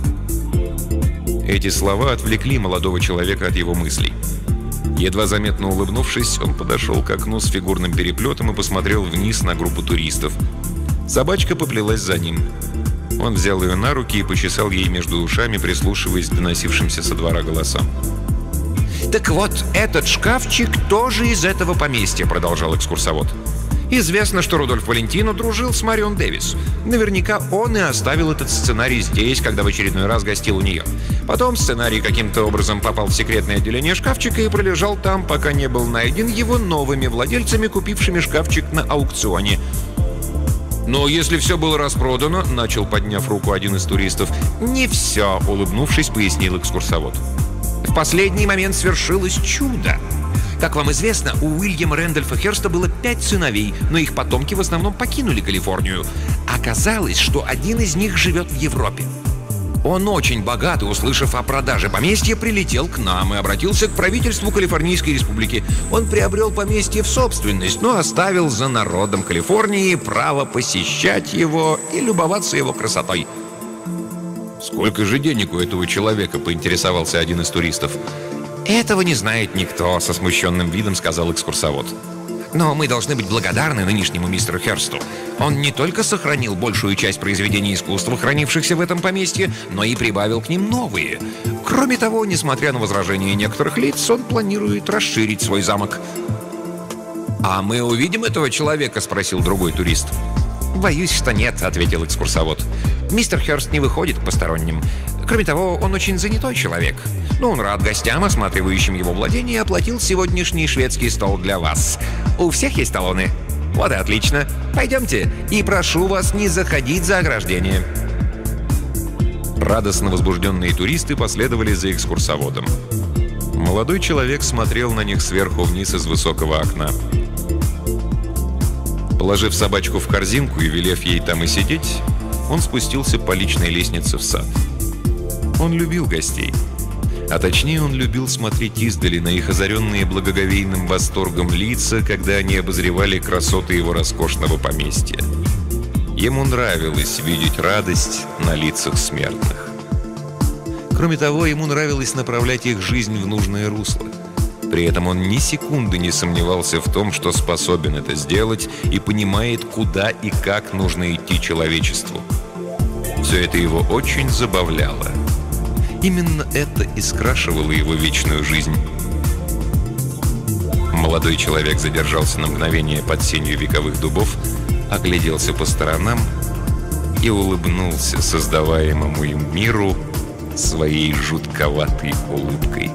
Эти слова отвлекли молодого человека от его мыслей. Едва заметно улыбнувшись, он подошел к окну с фигурным переплетом и посмотрел вниз на группу туристов. Собачка поплелась за ним. Он взял ее на руки и почесал ей между ушами, прислушиваясь к доносившимся со двора голосам. «Так вот, этот шкафчик тоже из этого поместья», — продолжал экскурсовод. «Известно, что Рудольф Валентино дружил с Марион Дэвис. Наверняка он и оставил этот сценарий здесь, когда в очередной раз гостил у нее. Потом сценарий каким-то образом попал в секретное отделение шкафчика и пролежал там, пока не был найден его новыми владельцами, купившими шкафчик на аукционе». «Но если все было распродано», — начал, подняв руку один из туристов. «Не все», — улыбнувшись, пояснил экскурсовод. «В последний момент свершилось чудо. Как вам известно, у Уильяма Рэндольфа Херста было 5 сыновей, но их потомки в основном покинули Калифорнию. Оказалось, что один из них живет в Европе. Он очень богат и, услышав о продаже поместья, прилетел к нам и обратился к правительству Калифорнийской республики. Он приобрел поместье в собственность, но оставил за народом Калифорнии право посещать его и любоваться его красотой». «Сколько же денег у этого человека?» — поинтересовался один из туристов. «Этого не знает никто», — со смущенным видом сказал экскурсовод. «Но мы должны быть благодарны нынешнему мистеру Херсту. Он не только сохранил большую часть произведений искусства, хранившихся в этом поместье, но и прибавил к ним новые. Кроме того, несмотря на возражения некоторых лиц, он планирует расширить свой замок». «А мы увидим этого человека?» — спросил другой турист. «Боюсь, что нет», — ответил экскурсовод. «Мистер Херст не выходит к посторонним. Кроме того, он очень занятой человек. Но он рад гостям, осматривающим его владение, и оплатил сегодняшний шведский стол для вас. У всех есть талоны? Вот и отлично. Пойдемте. И прошу вас не заходить за ограждение». Радостно возбужденные туристы последовали за экскурсоводом. Молодой человек смотрел на них сверху вниз из высокого окна. Положив собачку в корзинку и велев ей там и сидеть, он спустился по личной лестнице в сад. Он любил гостей. А точнее, он любил смотреть издали на их озаренные благоговейным восторгом лица, когда они обозревали красоты его роскошного поместья. Ему нравилось видеть радость на лицах смертных. Кроме того, ему нравилось направлять их жизнь в нужное русло. При этом он ни секунды не сомневался в том, что способен это сделать и понимает, куда и как нужно идти человечеству. Все это его очень забавляло. Именно это и скрашивало его вечную жизнь. Молодой человек задержался на мгновение под сенью вековых дубов, огляделся по сторонам и улыбнулся создаваемому им миру своей жутковатой улыбкой.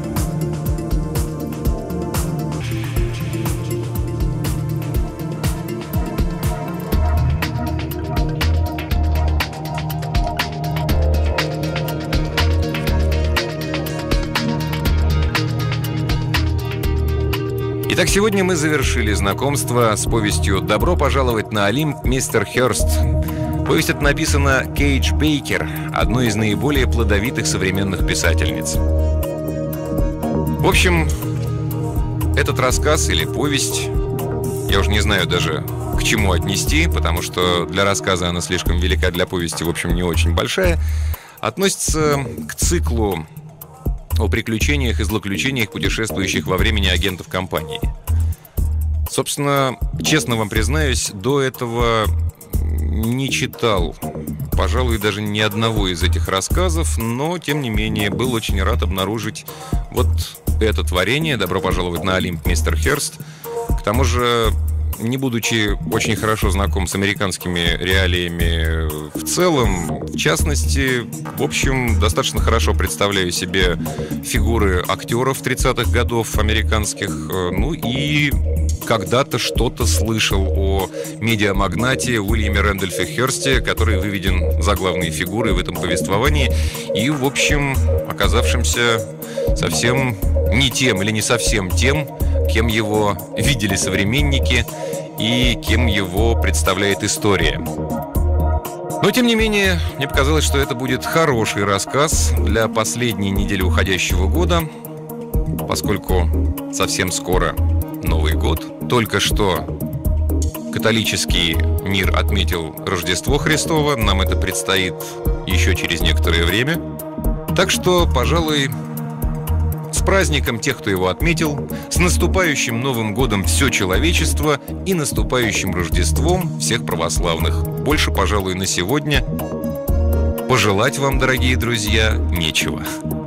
Итак, сегодня мы завершили знакомство с повестью «Добро пожаловать на Олимп, мистер Херст». Повесть эта написана Кейдж Бейкер, одной из наиболее плодовитых современных писательниц. В общем, этот рассказ или повесть, я уже не знаю даже, к чему отнести, потому что для рассказа она слишком велика, для повести, в общем, не очень большая, относится к циклу о приключениях и злоключениях путешествующих во времени агентов компании. Собственно, честно вам признаюсь, до этого не читал, пожалуй, даже ни одного из этих рассказов, но, тем не менее, был очень рад обнаружить вот это творение «Добро пожаловать на Олимп, мистер Херст». К тому же, не будучи очень хорошо знаком с американскими реалиями в целом, в частности, в общем, достаточно хорошо представляю себе фигуры актеров 30-х годов американских, ну и когда-то что-то слышал о медиамагнате Уильяме Рэндольфе Херсте, который выведен за главные фигуры в этом повествовании и, в общем, оказавшимся совсем не тем или не совсем тем, кем его видели современники и кем его представляет история. Но, тем не менее, мне показалось, что это будет хороший рассказ для последней недели уходящего года, поскольку совсем скоро Новый год. Только что католический мир отметил Рождество Христово, нам это предстоит еще через некоторое время. Так что, пожалуй, с праздником тех, кто его отметил, с наступающим Новым годом все человечество и наступающим Рождеством всех православных. Больше, пожалуй, на сегодня пожелать вам, дорогие друзья, нечего.